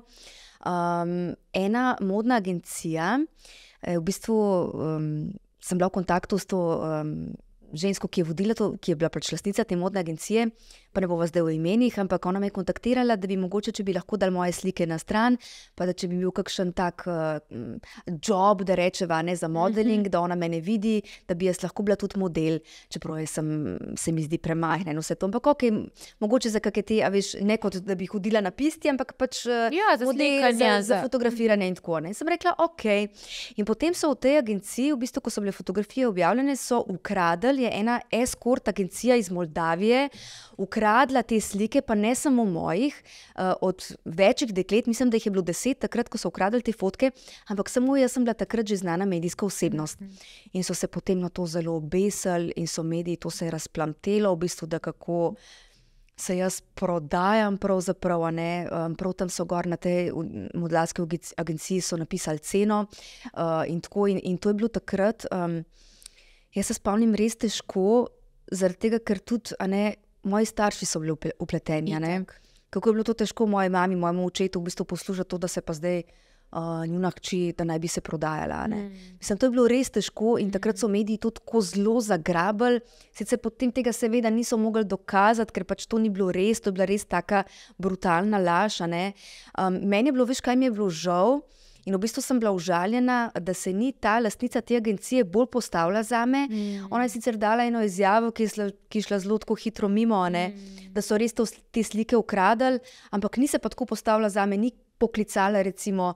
Speaker 2: Um, ena modna agencija, v bistvu um, sem bila v kontaktu s to um, žensko, ki je vodila to, ki je bila pač lastnica te modne agencije, pa ne bova zdaj v imenih, ampak ona me je kontaktirala, da bi mogoče, če bi lahko dal moje slike na stran, pa da če bi bil kakšen tak uh, job, da rečeva, ne, za modeling, mm-hmm. da ona mene vidi, da bi jaz lahko bila tudi model, čeprav jaz sem, se mi zdi premajhna in vse to. Ampak ok, mogoče za kakšne te, a veš, ne kot da bi hodila na pisti, ampak pač
Speaker 1: ja, za
Speaker 2: model,
Speaker 1: slikanje,
Speaker 2: za,
Speaker 1: za...
Speaker 2: za fotografiranje in tako. Ne. In sem rekla, ok. In potem so v tej agenciji, v bistvu, ko so bile fotografije objavljene, so ukradli, je ena escort agencija iz Moldavije, ukradla te slike, pa ne samo mojih, uh, od večjih deklet, mislim, da jih je bilo deset takrat, ko so ukradli te fotke, ampak samo jaz sem bila takrat že znana medijska osebnost. In so se potem na to zelo obesili in so mediji, to se je razplamtelo, v bistvu, da kako se jaz prodajam pravzaprav, ne, um, prav tam so gor na tej modelarski agenciji so napisali ceno uh, in tako in, in to je bilo takrat, um, jaz se spomnim res težko, zaradi tega, ker tudi, a ne, moji starši so bili upleteni, a ne. Kako je bilo to težko moji mami, mojemu očetu v bistvu poslušati to, da se pa zdaj uh, njuna hči, da naj bi se prodajala, a ne. Mm. Mislim, to je bilo res težko in takrat so mediji to tako zelo zagrabili, sicer potem tega seveda niso mogli dokazati, ker pač to ni bilo res, to je bila res taka brutalna laž, a ne. Um, meni je bilo, veš, kaj mi je bilo žal, in v bistvu sem bila užaljena, da se ni ta lastnica te agencije bolj postavila zame. Mm. Ona je sicer dala eno izjavo, ki je, sla, ki je šla zelo tako hitro mimo, ne? Mm. Da so res to, te slike ukradali, ampak ni se pa tako postavila zame, ni poklicala recimo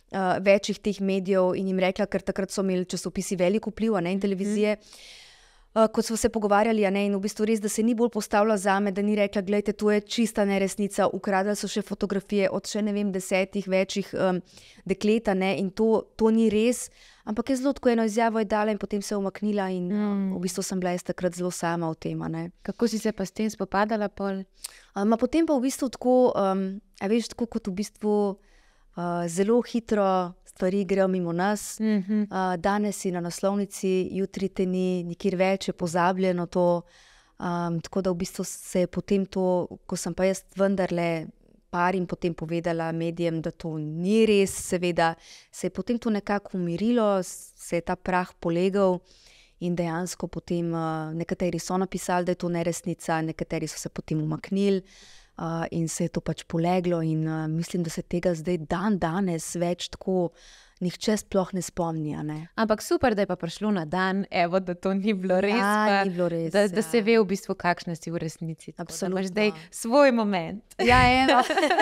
Speaker 2: uh, večjih teh medijev in jim rekla, ker takrat so imeli časopisi veliko vpliv, a ne, in televizije. Uh, kot smo se pogovarjali, a ne, in v bistvu res, da se ni bolj postavila zame, da ni rekla, gledajte, to je čista neresnica, ukradali so še fotografije od še ne vem desetih večjih um, deklet, a ne, in to, to ni res. Ampak je zelo tako eno izjavo je dala in potem se je umaknila in mm. v bistvu sem bila jaz takrat zelo sama v tem, a ne.
Speaker 1: Kako si se pa s tem spopadala pol?
Speaker 2: Um, potem pa v bistvu tako, um, a veš, tako kot v bistvu uh, zelo hitro stvari grejo mimo nas. Mm-hmm. Uh, danes si na naslovnici, jutri te ni, nikjer več je pozabljeno to. Um, tako da v bistvu se je potem to, ko sem pa jaz vendarle parim potem povedala medijem, da to ni res, seveda, se je potem to nekako umirilo, se je ta prah polegal in dejansko potem uh, nekateri so napisali, da je to neresnica, nekateri so se potem umaknili. Uh, in se je to pač poleglo in uh, mislim, da se tega zdaj dan danes več tako nihče sploh ne spomni, a ne.
Speaker 1: Ampak super, da je pa prišlo na dan, evo, da to ni bilo res,
Speaker 2: ja,
Speaker 1: pa,
Speaker 2: ni bilo res
Speaker 1: da,
Speaker 2: ja.
Speaker 1: da se ve v bistvu, kakšna si v resnici.
Speaker 2: Absolutno.
Speaker 1: Da imaš zdaj svoj moment.
Speaker 2: Ja, eno.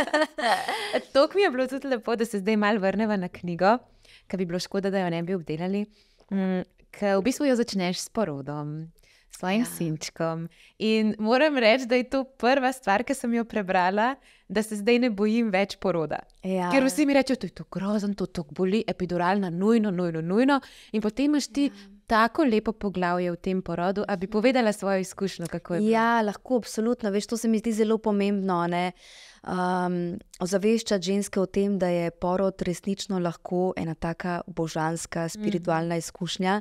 Speaker 1: To mi je bilo tudi lepo, da se zdaj malo vrneva na knjigo, ker bi bilo škoda, da jo ne bi obdelali. Mm, ker v bistvu jo začneš s porodom. Svojim ja. sinčkom. In moram reči, da je to prva stvar, ki sem jo prebrala, da se zdaj ne bojim več poroda. Ja. Ker vsi mi rečejo, to je to grozen, to tako boli, epiduralna, nujno, nujno, nujno. In potem imaš ti ja. tako lepo poglavje v tem porodu, a bi povedala svojo izkušnjo, kako je bilo.
Speaker 2: Ja, lahko, absolutno. Veš, to se mi zdi zelo pomembno, ne? Um, ozaveščati ženske o tem, da je porod resnično lahko ena taka božanska, spiritualna mm. izkušnja.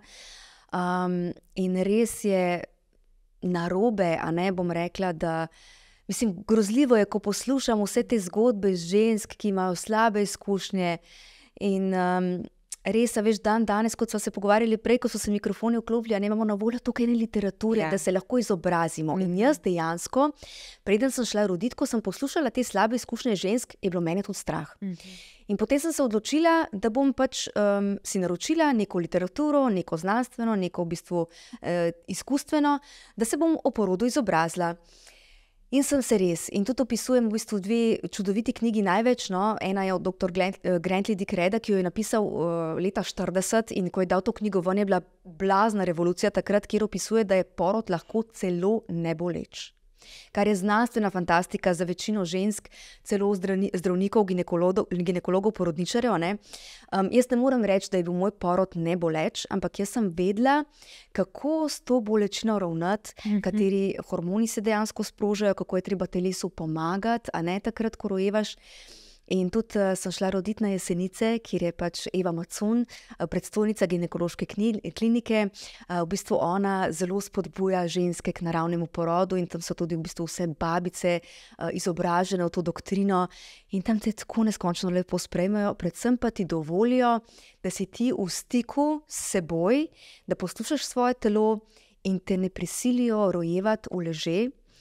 Speaker 2: Um, in res je narobe, a ne bom rekla, da mislim, grozljivo je, ko poslušam vse te zgodbe žensk, ki imajo slabe izkušnje in um, res, a veš, dan danes, kot smo se pogovarjali prej, ko so se mikrofoni vklopili, a ne imamo na voljo tukaj ene literature, ja. da se lahko izobrazimo. In jaz dejansko, preden sem šla roditi, ko sem poslušala te slabe izkušnje žensk, je bilo mene tudi strah. Mhm. In potem sem se odločila, da bom pač um, si naročila neko literaturo, neko znanstveno, neko v bistvu eh, izkustveno, da se bom o porodu izobrazila. In sem se res. In tudi opisujem v bistvu dve čudoviti knjigi največ. No? Ena je od doktor Grantley Dick Reda, ki jo je napisal uh, leta štirideset in ko je dal to knjigo ven, je bila blazna revolucija takrat, kjer opisuje, da je porod lahko celo neboleč. Kar je znanstvena fantastika za večino žensk, celo zdravnikov, ginekologov, ginekologov porodničarjev. Ne? Um, jaz ne moram reči, da je bil moj porod neboleč, ampak jaz sem vedela, kako s to bolečino ravnati, mm-hmm. kateri hormoni se dejansko sprožajo, kako je treba telesu pomagati, a ne takrat, ko rojevaš. In tudi uh, sem šla roditi na Jesenice, kjer je pač Eva Macun, uh, predstojnica ginekološke klinike. Uh, v bistvu ona zelo spodbuja ženske k naravnemu porodu in tam so tudi v bistvu vse babice uh, izobražene v to doktrino in tam te tako neskončno lepo sprejmejo, predvsem pa ti dovolijo, da si ti v stiku s seboj, da poslušaš svoje telo in te ne prisilijo rojevati v leže.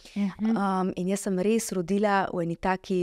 Speaker 2: Um, in jaz sem res rodila v eni taki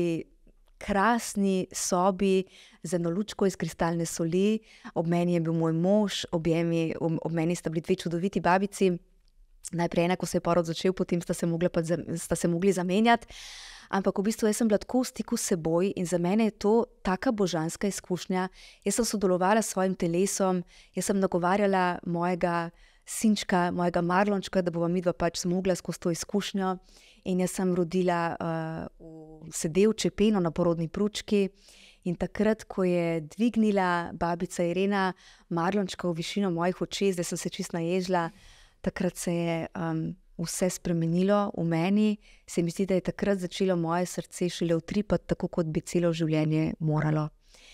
Speaker 2: krasni sobi z eno lučko iz kristalne soli. Ob meni je bil moj mož, ob, jemi, ob, ob meni sta bili dve čudoviti babici. Najprej ena, ko se je porod začel, potem sta se, mogli, pa, sta se mogli zamenjati. Ampak v bistvu jaz sem bila tako v stiku s seboj in za mene je to taka božanska izkušnja. Jaz sem sodelovala s svojim telesom, jaz sem nagovarjala mojega sinčka, mojega Marlončka, da bova midva pač zmogla skozi to izkušnjo. In jaz sem rodila uh, sedevče peno na porodni pručki in takrat, ko je dvignila babica Irena Marlončka v višino mojih oči, zdaj sem se čisto naježila, takrat se je um, vse spremenilo v meni. Se mi zdi, da je takrat začelo moje srce šele utripati, tako kot bi celo življenje moralo.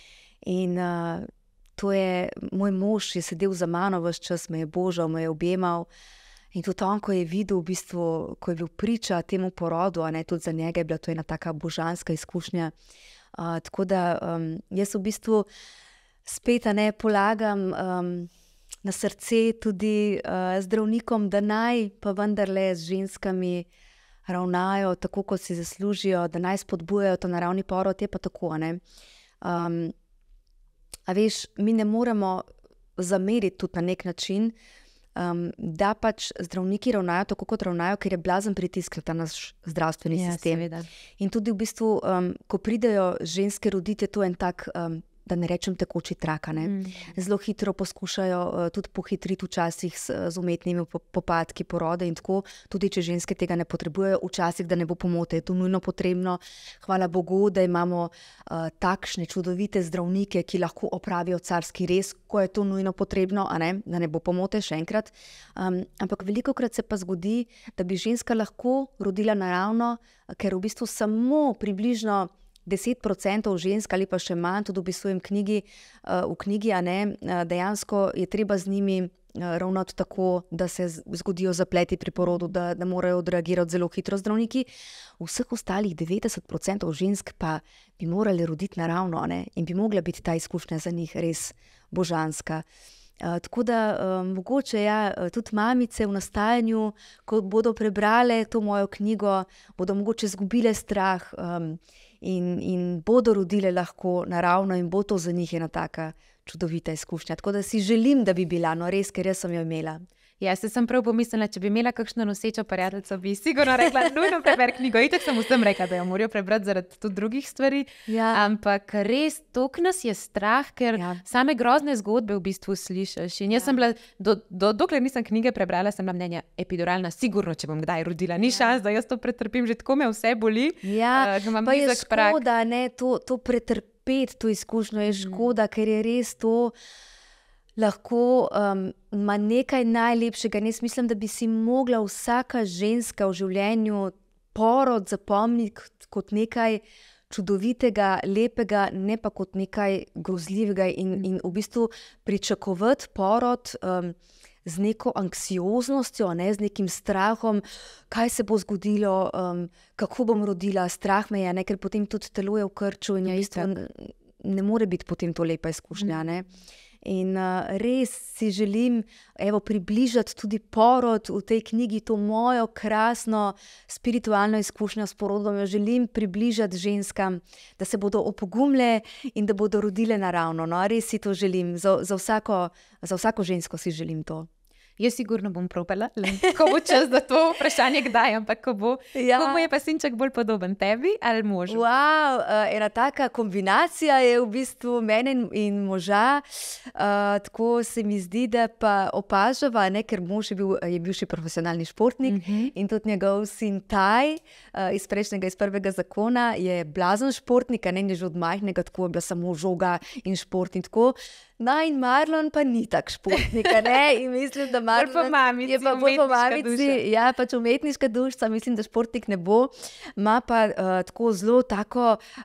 Speaker 2: In uh, to je, moj mož je sedel za mano ves čas, me je božal, me je objemal. In tudi on, ko je videl, v bistvu, ko je bil priča temu porodu, a ne, tudi za njega je bila to ena taka božanska izkušnja. Uh, tako da um, jaz v bistvu spet ne polagam um, na srce tudi uh, zdravnikom, da naj pa vendarle z ženskami ravnajo tako, kot si zaslužijo, da naj spodbujajo to naravni porod, je pa tako. A, ne? Um, a veš, mi ne moremo zameriti tudi na nek način, Um, da pač zdravniki ravnajo tako, kot ravnajo, ker je blazen pritisk na ta naš zdravstveni ja, sistem. Seveda. In tudi v bistvu, um, ko pridejo ženske roditi, je to en tak um, da ne rečem tekoči trak. Ne. Mm. Zelo hitro poskušajo uh, tudi pohitriti včasih s, z umetnimi popadki porode in tako, tudi če ženske tega ne potrebujejo, včasih, da ne bo pomote, je to nujno potrebno. Hvala Bogu, da imamo uh, takšne čudovite zdravnike, ki lahko opravijo carski rez, ko je to nujno potrebno, a ne, da ne bo pomote, še enkrat. Um, ampak velikokrat se pa zgodi, da bi ženska lahko rodila naravno, ker v bistvu samo približno deset procentov žensk ali pa še manj, tudi opisujem knjigi, v knjigi, a ne, dejansko je treba z njimi ravnati tako, da se zgodijo zapleti pri porodu, da, da morajo odreagirati zelo hitro zdravniki. Vseh ostalih devetdeset procentov žensk pa bi morali roditi naravno, a ne, in bi mogla biti ta izkušnja za njih res božanska. Uh, tako da um, mogoče ja, tudi mamice v nastajanju, ko bodo prebrale to mojo knjigo, bodo mogoče izgubile strah um, in, in bodo rodile lahko naravno in bo to za njih ena taka čudovita izkušnja. Tako da si želim, da bi bila, no res, ker jaz sem jo imela.
Speaker 1: Jaz sem prav pomislila, če bi imela kakšno nosečo prijateljico, bi sigurno rekla, nujno preberi knjigo. Itak sem vsem rekla, da jo morajo prebrati zaradi tudi drugih stvari. Ja. Ampak res, toliko nas je strah, ker ja. Same grozne zgodbe v bistvu slišiš. In jaz ja. Sem bila, do, do, dokler nisem knjige prebrala, sem bila mnenja epiduralna, sigurno, če bom kdaj rodila. Ni ja. Šans, da jaz to pretrpim, že tako me vse boli.
Speaker 2: Ja, uh, pa je škoda, ne, to, to pretrpeti, to izkušnjo je škoda, mm. ker je res to... lahko um, ima nekaj najlepšega. Jaz mislim, da bi si mogla vsaka ženska v življenju porod zapomniti kot nekaj čudovitega, lepega, ne pa kot nekaj grozljivega in, in v bistvu pričakovati porod um, z neko anksioznostjo, ne, z nekim strahom, kaj se bo zgodilo, um, kako bom rodila, strah me je, ne, ker potem tudi telo je v krču in ja, isto, ne more biti potem to lepa izkušnja, ne. In uh, res si želim evo, približati tudi porod v tej knjigi, to mojo krasno spiritualno izkušnjo s porodom. Jo želim približati ženskam, da se bodo opogumile in da bodo rodile naravno. No, res si to želim, za, za, vsako, za vsako žensko si želim to.
Speaker 1: Jaz sigurno bom probala, ko bo čas za to vprašanje kdaj, ampak ko bo. Ja. Kako je pa sinček bolj podoben tebi ali možu?
Speaker 2: Wow, uh, ena taka kombinacija je v bistvu mene in moža. Uh, tako se mi zdi, da pa opažava, ne, ker mož je bil, je bil še profesionalni športnik uh-huh. in tudi njegov sin Taj uh, iz prejšnjega, iz prvega zakona je blazen športnik, a ne, že od majhnega, tako je bila samo žoga in šport in tako. No, in Marlon pa ni tak športnik, ne, in mislim, da Marlon
Speaker 1: po mamici,
Speaker 2: je pa bolj po mamici, ja, pač umetniška duša, mislim, da športnik ne bo, ima pa uh, tako zelo tako uh,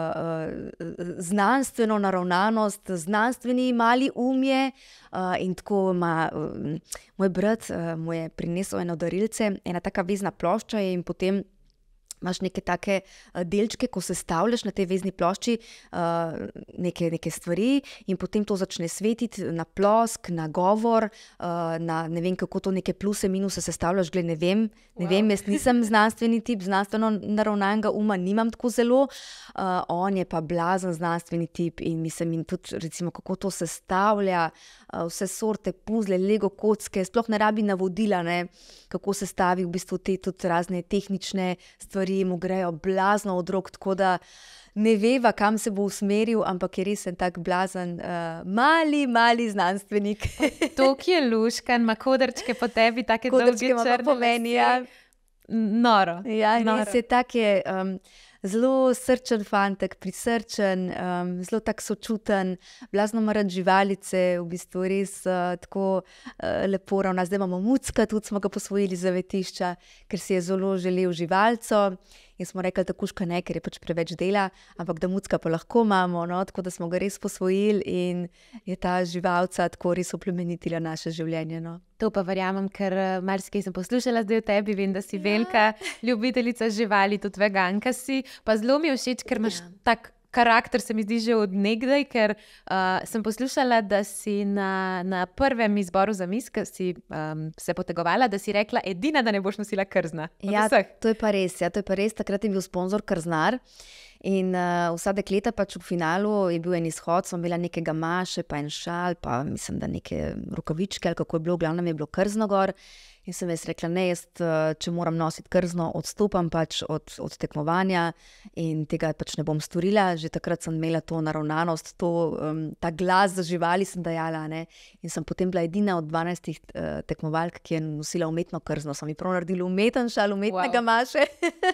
Speaker 2: uh, znanstveno naravnanost, znanstveni mali umje uh, in tako ima, uh, moj brat uh, mu je prinesel eno darilce, ena taka vezna plošča je in potem imaš neke take delčke, ko sestavljaš na tej vezni plošči uh, neke, neke stvari in potem to začne svetiti na plosk, na govor, uh, na ne vem kako to neke pluse, minuse sestavljaš, gled, ne vem, ne wow. vem, jaz nisem znanstveni tip, znanstveno naravnanega uma nimam tako zelo, uh, on je pa blazen znanstveni tip in mislim, in tudi recimo kako to sestavlja, uh, vse sorte puzle, lego kocke, sploh ne rabi navodila, ne, kako sestavi v bistvu te tudi razne tehnične stvari, mu grejo blazno od rok, tako da ne veva, kam se bo usmeril, ampak je res en tak blazen, uh, mali, mali znanstvenik.
Speaker 1: To, ki je luškan, ima kodrčke po tebi, take dolge črne
Speaker 2: pomeni, ja.
Speaker 1: Noro.
Speaker 2: Ja, res je tak je um, zelo srčen fantek, prisrčen, um, zelo tak sočuten, blazno ima rad živalice, v bistvu res uh, tako uh, lepo ravna. Zdaj imamo Mucka, tudi smo ga posvojili z zavetišča, ker si je zelo želel živalco. In smo rekli, da kužka ne, ker je pač preveč dela, ampak da Mucka pa lahko imamo, no? Tako da smo ga res posvojili in je ta živalca tako res oplemenitila naše življenje. No?
Speaker 1: To pa verjamem, ker marsikaj sem poslušala zdaj o tebi, vem, da si ja. Velika ljubiteljica živali, tudi veganka si, pa zelo mi je všeč, ker imaš ja. Tak karakter, se mi zdi že od nekdaj, ker uh, sem poslušala, da si na, na prvem izboru za mis, ki si um, se potegovala, da si rekla, edina, da ne boš nosila krzna.
Speaker 2: Ja, to je pa res, ja, to je pa res, takrat je bil sponzor Krznar in uh, vsa dekleta pač v finalu je bil en izhod, smo imela nekega maše, pa en šal, pa mislim, da neke rokavičke, ali kako je bilo, glavnem je bilo krzno gor. In sem jaz rekla, ne, jaz, če moram nositi krzno, odstopam pač od, od tekmovanja in tega pač ne bom storila. Že takrat sem imela to naravnanost, to, um, ta glas za živali sem dajala, ne. In sem potem bila edina od dvanajstih uh, tekmovalk, ki je nosila umetno krzno. Sem ji prav naredila umeten šal, umetnega wow. maše.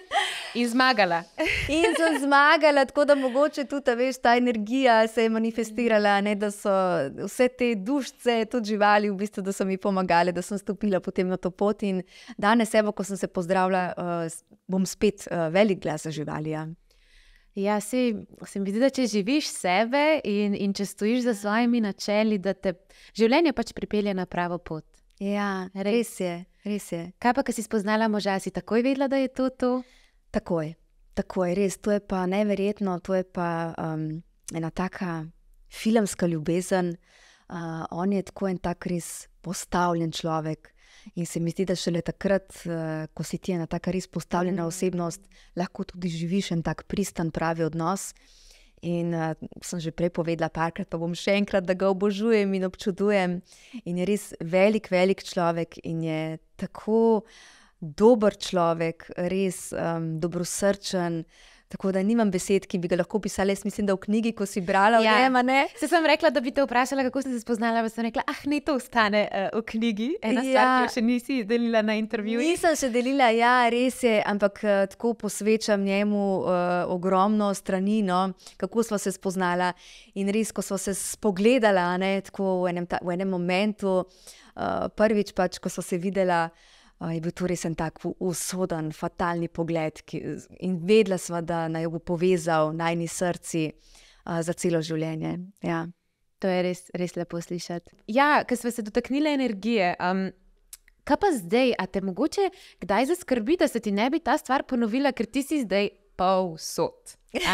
Speaker 1: In zmagala.
Speaker 2: In sem zmagala, tako da mogoče tudi, veš, ta energija se je manifestirala, ne, da so vse te dušce, tudi živali, v bistvu, da so mi pomagale, da sem stopila potem na to pot in danes, evo, ko sem se pozdravila, uh, bom spet uh, velik glas za živali. Ja,
Speaker 1: ja se, se mi zdi, da če živiš sebe in, in če stojiš za svojimi načeli, da te življenje pač pripelje na pravo pot.
Speaker 2: Ja, res je, res je.
Speaker 1: Kaj pa, ko si spoznala moža, si takoj vedela, da je to to?
Speaker 2: Takoj, takoj, res. To je pa neverjetno, to je pa um, ena taka filmska ljubezen. Uh, on je tako en tak res postavljen človek. In se mi zdi, da šele takrat, uh, ko si ti ena taka res postavljena osebnost, lahko tudi živiš en tak pristan, pravi odnos. In uh, sem že prej povedala parkrat, pa bom še enkrat, da ga obožujem in občudujem. In je res velik, velik človek in je tako dober človek, res um, dobrosrčen. Tako da nimam besed, ki bi ga lahko pisala. Jaz mislim, da v knjigi, ko si brala
Speaker 1: ja.
Speaker 2: o njem, ne?
Speaker 1: Se sem rekla, da bi te vprašala, kako si se spoznala, pa sem rekla, ah, ne, to ostane uh, v knjigi. Ena ja. stvar, ki jo še nisi delila na intervjuju.
Speaker 2: Nisem še delila, ja, res je, ampak uh, tako posvečam njemu uh, ogromno strani, no, kako sva se spoznala. In res, ko sva se spogledala, ne, tako v enem, ta, v enem momentu, uh, prvič pač, ko sva se videla, Uh, je bil to res en tak usoden, fatalni pogled ki, in vedela sva, da naj bo povezal najni srci uh, za celo življenje. Ja.
Speaker 1: To je res, res lepo slišati. Ja, ker sva se dotaknila energije. Um, kaj pa zdaj? A te mogoče kdaj zaskrbi, da se ti ne bi ta stvar ponovila, ker ti si zdaj povsod?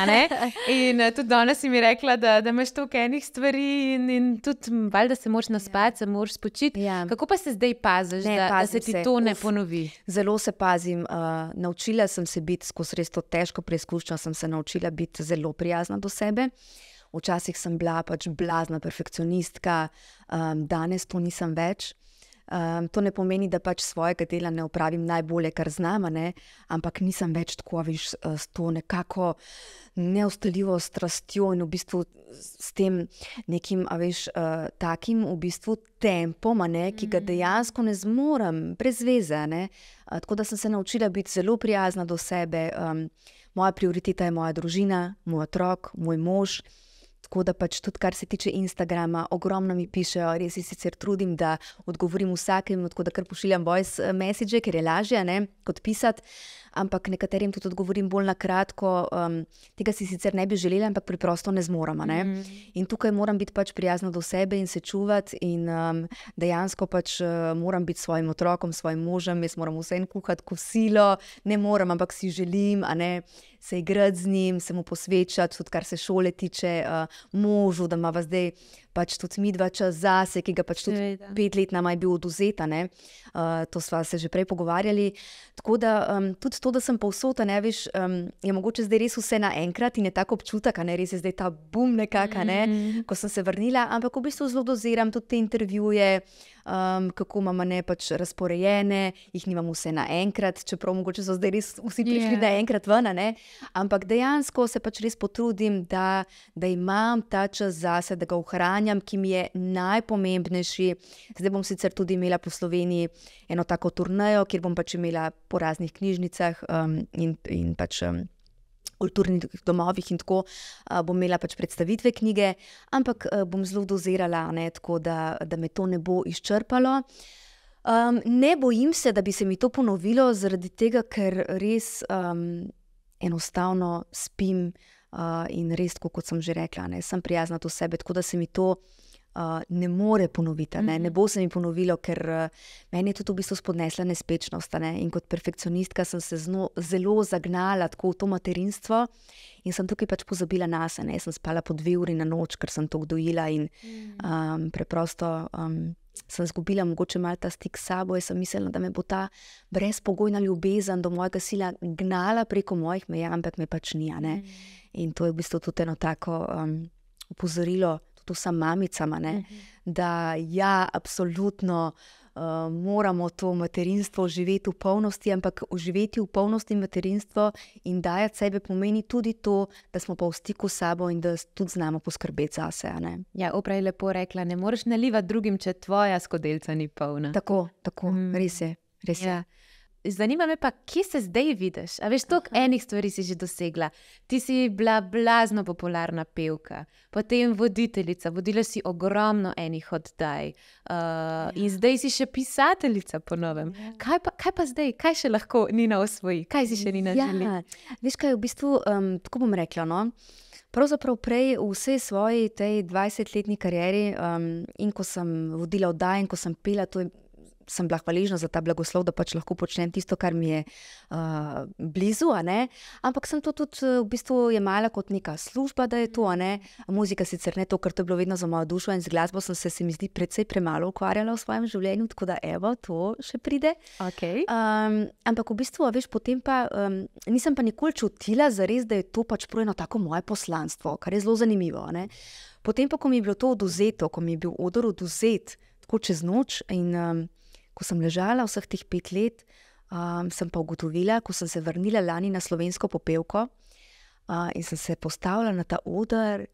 Speaker 1: In tudi danes si mi rekla, da, da imaš toliko enih stvari in, in tudi valjda se moraš naspati, ja. se moraš spočiti. Ja. Kako pa se zdaj paziš, ne, da, da se ti se. to ne Uf, ponovi?
Speaker 2: Zelo se pazim. Uh, naučila sem se biti, skozi res to težko preizkušnjo, sem se naučila biti zelo prijazna do sebe. Včasih sem bila pač blazna perfekcionistka, um, danes to nisem več. Um, to ne pomeni, da pač svojega dela ne opravim najbolje, kar znam, ne? Ampak nisem več tako, viš, s to nekako neustaljivo strastjo in v bistvu s tem nekim, a veš, uh, takim v bistvu tempom, ne? Ki ga dejansko ne zmorem, brez veze, ne? Uh, tako da sem se naučila biti zelo prijazna do sebe. Um, moja prioriteta je moja družina, moj otrok, moj mož. Tako da pač tudi, kar se tiče Instagrama, ogromno mi pišejo, res se sicer trudim, da odgovorim vsakemu, tako da kar pošiljam voice message, ker je lažje, ne, kot pisati, ampak nekaterim tudi odgovorim bolj na kratko. Um, tega si sicer ne bi želela, ampak preprosto ne zmoram, ne. Mm-hmm. In tukaj moram biti pač prijazna do sebe in se čuvati in um, dejansko pač uh, moram biti svojim otrokom, svojim možem, jaz moram vsem kuhati kosilo, ne moram, ampak si želim, a ne, se igrati z njim, se mu posvečati, tudi kar se šole tiče, uh, možu, da imava zdaj pač tudi mi dva čas zase, ki ga pač tudi Seveda. pet let nama je bil odvzeta, ne. Uh, to sva se že prej pogovarjali. Tako da um, tudi to, da sem povsod, ne, veš, um, je mogoče zdaj res vse naenkrat in je tako občutek, a ne, res je zdaj ta bum nekako, ne, mm-hmm. ko sem se vrnila, ampak v bistvu zelo doziram tudi te intervjuje, um, kako imamo ne pač razporejene, jih nimam vse naenkrat, čeprav mogoče so zdaj res vsi prišli yeah. naenkrat ven, ne, ampak dejansko se pač res potrudim, da, da imam ta čas zase, da ga ohranjam, ki mi je najpomembnejši. Zdaj bom sicer tudi imela po Sloveniji eno tako turnejo, kjer bom pač imela po raznih knjižnicah um, in, in pač um, kulturnih domovih in tako uh, bom imela pač predstavitve knjige, ampak uh, bom zelo dozirala, ne, tako da, da me to ne bo izčrpalo. Um, ne bojim se, da bi se mi to ponovilo, zaradi tega, ker res um, enostavno spim uh, in res, tako kot sem že rekla, ne, sem prijazna do sebe, tako da se mi to uh, ne more ponoviti. Ne, ne bo se mi ponovilo, ker uh, meni je tudi v bistvu spodnesla nespečnost. Ne, in kot perfekcionistka sem se zno, zelo zagnala tako v to materinstvo in sem tukaj pač pozabila nase. Ne, sem spala po dve uri na noč, ker sem to dojila in um, preprosto... Um, sem zgubila mogoče malo ta stik s sabo, jaz sem mislila, da me bo ta brezpogojna ljubezen do mojega sina gnala preko mojih meja, ampak me pač ni, ne. In to je v bistvu tudi eno tako um, upozorilo tudi vsem mamicama, ne, da ja, absolutno uh, moramo to materinstvo živeti v polnosti, ampak živeti v polnosti materinstvo in dajati sebe pomeni tudi to, da smo pa v stiku s sabo in da tudi znamo poskrbeti zase.
Speaker 1: Ja, Oprah je lepo rekla, ne moreš nalivati drugim, če tvoja skodelica ni polna.
Speaker 2: Tako, tako, mm. res je. Res je.
Speaker 1: Ja. Zanima me pa, kje se zdaj vidiš? A veš, toliko enih stvari si že dosegla. Ti si bila blazno popularna pevka, potem voditeljica, vodila si ogromno enih oddaj. Uh, ja. In zdaj si še pisateljica po novem. Ja. Kaj, pa, kaj pa zdaj? Kaj še lahko Nina osvoji? Kaj si še Nina
Speaker 2: ja.
Speaker 1: želi?
Speaker 2: Veš kaj, v bistvu, um, tako bom rekla, no? Pravzaprav prej v vsej svoji tej dvajsetletni karieri um, in ko sem vodila oddaje in ko sem pela, to je sem bila hvaležna za ta blagoslov, da pač lahko počnem tisto, kar mi je uh, blizu, a ne? Ampak sem to tudi v bistvu jemala kot neka služba, da je to, a ne? Muzika sicer ne to, ker to je bilo vedno za mojo dušo in z glasbo sem se, se mi zdi, precej premalo ukvarjala v svojem življenju, tako da evo, to še pride.
Speaker 1: Okay.
Speaker 2: Um, ampak v bistvu, a veš, potem pa um, nisem pa nikoli čutila zares, da je to pač prav eno tako moje poslanstvo, kar je zelo zanimivo, a ne? Potem pa, ko mi je bilo to oduzeto, ko mi je bil odor oduzet, tako čez noč in um, ko sem ležala vseh teh pet let, um, sem pa ugotovila, ko sem se vrnila lani na Slovensko popevko uh, in sem se postavila na ta oder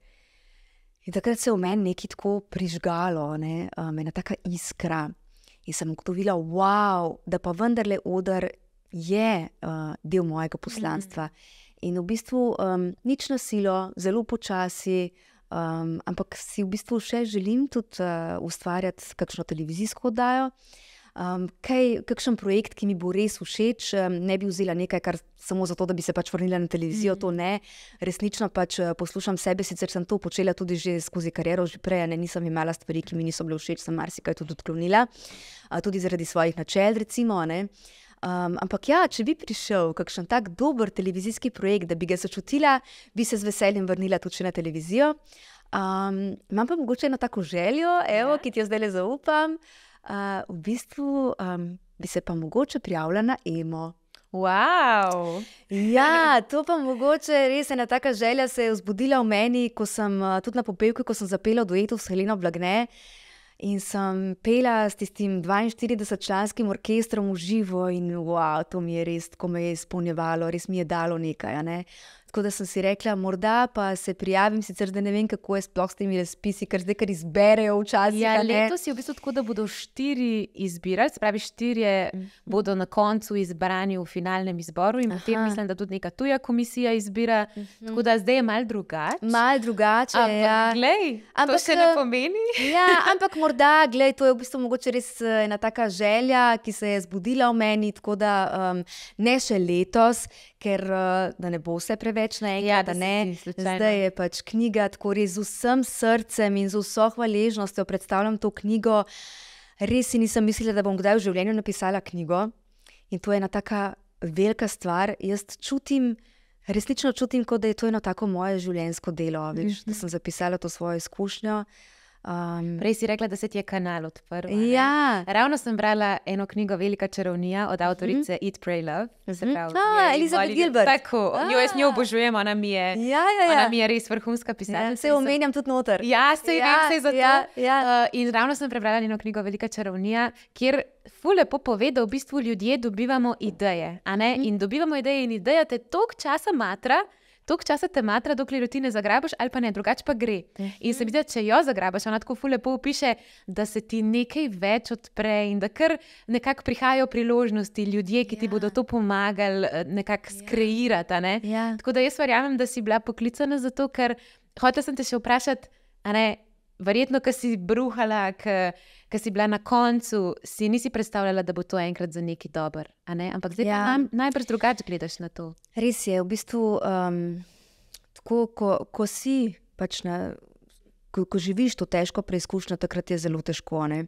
Speaker 2: in takrat se je v meni nekaj tako prižgalo, ne? um, ena taka iskra in sem ugotovila, wow, da pa vendarle oder je uh, del mojega poslanstva. Mm. In v bistvu um, nič na silo, zelo počasi, um, ampak si v bistvu še želim tudi uh, ustvarjati kakšno televizijsko oddajo. Um, kaj, kakšen projekt, ki mi bo res všeč, um, ne bi vzela nekaj, kar samo zato, da bi se pač vrnila na televizijo, mm. to ne. Resnično pač uh, poslušam sebe, sicer sem to počela tudi že skozi kariero, že prej, ne, nisem imela stvari, ki mi niso bile všeč, sem marsikaj tudi odklonila, uh, tudi zaradi svojih načel, recimo, ne. Um, ampak ja, če bi prišel kakšen tak dober televizijski projekt, da bi ga začutila, bi se z veseljem vrnila tudi na televizijo. Um, imam pa mogoče eno tako željo, evo, ja. Ki ti jo zdaj le zaupam. Uh, v bistvu um, bi se pa mogoče prijavila na Emo.
Speaker 1: Wow.
Speaker 2: Ja, to pa mogoče res ena taka želja se je vzbudila v meni, ko sem uh, tudi na popevki, ko sem zapela v duetu s Heleno Blagne in sem pela s tistim dvainštiridesetčlanskim orkestrom v živo in wow, to mi je res, tako me je izpolnjevalo, res mi je dalo nekaj, a ne? Tako da sem si rekla, morda pa se prijavim, sicer da ne vem, kako je sploh s temi razpisi, ker zdaj kar izberejo včasih.
Speaker 1: Ja, letos je v bistvu tako, da bodo štiri izbirati, spravi štirje mm. bodo na koncu izbrani v finalnem izboru in potem mislim, da tudi neka tuja komisija izbira, mm -hmm. tako da zdaj je malo drugače.
Speaker 2: Malo drugače,
Speaker 1: ampak,
Speaker 2: ja.
Speaker 1: Glej, ampak to še ne pomeni.
Speaker 2: Ja, ampak morda, glej, to je v bistvu mogoče res ena taka želja, ki se je zbudila v meni, tako da um, ne še letos, ker da ne bo vse preveč naenkrat,
Speaker 1: ja,
Speaker 2: da ne. Zdaj je pač knjiga, tako res z vsem srcem in z vso hvaležnostjo predstavljam to knjigo. Res si nisem mislila, da bom kdaj v življenju napisala knjigo in to je ena taka velika stvar. Jaz čutim, resnično čutim, kot da je to eno tako moje življenjsko delo, veš, mm-hmm. da sem zapisala to svojo izkušnjo. Um,
Speaker 1: Prej si rekla, da se ti je kanal odprl.
Speaker 2: Ja.
Speaker 1: Ravno sem brala eno knjigo Velika čarovnija od avtorice mm-hmm. Eat, Pray, Love.
Speaker 2: Mm-hmm. Ah, Elizabeth Gilbert.
Speaker 1: Tako, ah. jo jaz njo obožujem, ona mi je,
Speaker 2: ja, ja, ja.
Speaker 1: ona mi je res vrhunska pisateljica.
Speaker 2: Ja, se omenjam tudi noter.
Speaker 1: Ja, se ja, vem, se je zato.
Speaker 2: Ja, ja.
Speaker 1: Uh, in ravno sem prebrala eno knjigo Velika čarovnija, kjer ful lepo pove, da v bistvu ljudje dobivamo ideje, a ne? Mm-hmm. In dobivamo ideje in ideja te toliko časa matra, toliko časa te matra, dokler ti ne zagrabaš, ali pa ne, drugače pa gre. In se mi zdi, če jo zagrabaš, ona tako ful lepo opiše, da se ti nekaj več odpre in da kar nekako prihajajo priložnosti, ljudje, ki ti ja. bodo to pomagali nekako skreirati. Ne?
Speaker 2: Ja.
Speaker 1: Tako da jaz verjamem, da si bila poklicana za to, ker hotela sem te še vprašati, a ne, verjetno, ko si bruhala, ko si bila na koncu, si nisi predstavljala, da bo to enkrat za neki dober, a ne? Ampak zdaj ja. pa najbrž drugače gledaš na to.
Speaker 2: Res je, v bistvu, um, tako, ko, ko si, pač na, ko, ko živiš to težko preizkušnjo, takrat je zelo težko, ne?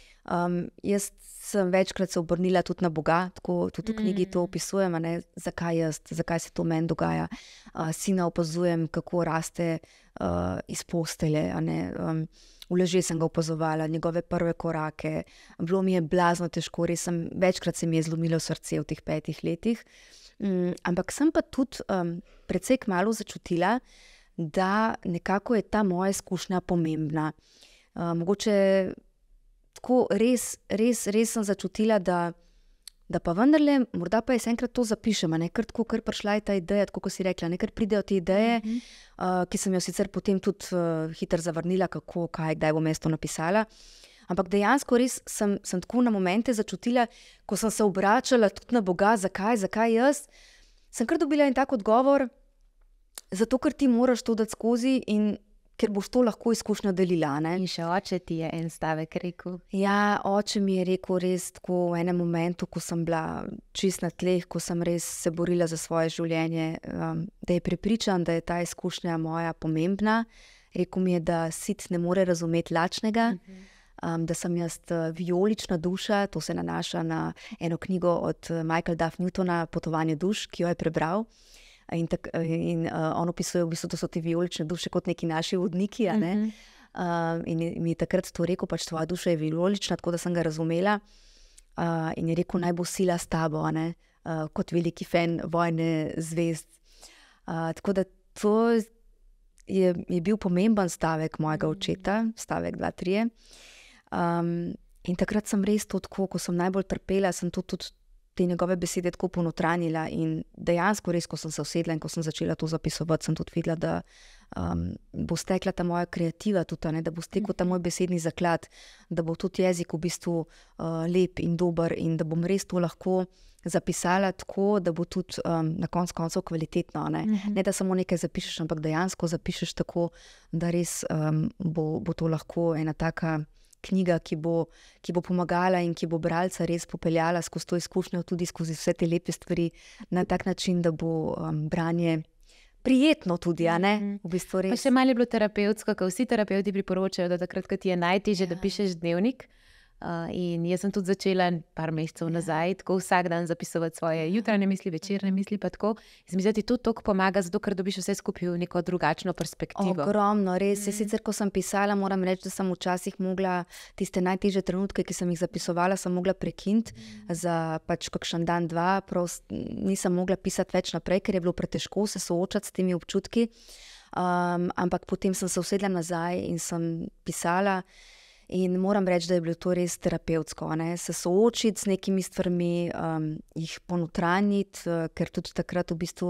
Speaker 2: Um, jaz sem večkrat se obrnila tudi na Boga, tako tudi v knjigi to opisujem, a ne, zakaj jaz, zakaj se to meni dogaja. Uh, sina opazujem, kako raste uh, iz postelje, a ne, um, v leže sem ga opazovala, njegove prve korake, bilo mi je blazno težko, res sem, večkrat se mi je zlomilo srce v teh petih letih, um, ampak sem pa tudi um, precej kmalu začutila, da nekako je ta moja izkušnja pomembna. Uh, mogoče tako res, res, res sem začutila, da, da pa vendarle, morda pa jaz enkrat to zapišem, ne, ker tako, ker prišla je ta ideja, tako kot si rekla, ne, ker pridejo te ideje, mm -hmm. uh, ki sem jo sicer potem tudi uh, hitro zavrnila, kako, kaj, kdaj bom jaz to napisala. Ampak dejansko res sem, sem tako na momente začutila, ko sem se obračala tudi na Boga, zakaj, zakaj jaz, sem kar dobila en tak odgovor, zato ker ti moraš to dati skozi in ker boš to lahko izkušnjo delila. Ne?
Speaker 1: In še oče ti je en stavek rekel.
Speaker 2: Ja, oče mi je rekel res tako v enem momentu, ko sem bila čist na tleh, ko sem res se borila za svoje življenje, um, da je prepričan, da je ta izkušnja moja pomembna. Rekel mi je, da sit ne more razumeti lačnega, uh-huh. um, da sem jaz vijolična duša, to se nanaša na eno knjigo od Michael Duff Newtona, Potovanje duš, ki jo je prebral. In, tak, in uh, on opisuje, v bistvu, da so te vijolične duše kot neki naši vodniki. A ne? uh, in mi je takrat to rekel, pač tvoja duša je vijolična, tako da sem ga razumela. Uh, in je rekel, naj bo sila s tabo, uh, kot veliki fan Vojne zvezd. Uh, tako da to je, je bil pomemben stavek mojega očeta, stavek dva tri. Um, in takrat sem res to tako, ko sem najbolj trpela, sem to tudi te njegove besede tako ponotranjila in dejansko res, ko sem se usedla in ko sem začela to zapisovati, sem tudi videla, da um, bo stekla ta moja kreativa tudi, ne, da bo stekel ta moj besedni zaklad, da bo tudi jezik v bistvu uh, lep in dober in da bom res to lahko zapisala tako, da bo tudi um, na koncu koncev kvalitetno. Ne? Uh-huh. Ne, da samo nekaj zapišeš, ampak dejansko zapišeš tako, da res um, bo, bo to lahko ena taka knjiga, ki bo, ki bo pomagala in ki bo bralca res popeljala skozi to izkušnjo, tudi skozi vse te lepe stvari, na tak način, da bo um, branje prijetno tudi, a ne? V bistvu res.
Speaker 1: Pa še malo je bilo terapevtsko, ko vsi terapeuti priporočajo, da takrat, ko ti je najtežje, ja. da pišeš dnevnik. Uh, in jaz sem tudi začela par mesecev nazaj, tako vsak dan zapisovati svoje jutranje misli, večerne misli, pa tako. Mislim, da ti to toliko pomaga, zato ker dobiš vse skupaj v neko drugačno perspektivo.
Speaker 2: Ogromno, res. Mm. Sicer, ko sem pisala, moram reči, da sem včasih mogla tiste najtežje trenutke, ki sem jih zapisovala, sem mogla prekiniti mm. za pač kakšen dan, dva. Prost, nisem mogla pisati več naprej, ker je bilo pretežko se soočati s temi občutki. Um, ampak potem sem se usedla nazaj in sem pisala. In moram reči, da je bilo to res terapevtsko, ne? Se soočiti z nekimi stvarmi, um, jih ponotranjiti, uh, ker tudi takrat v bistvu,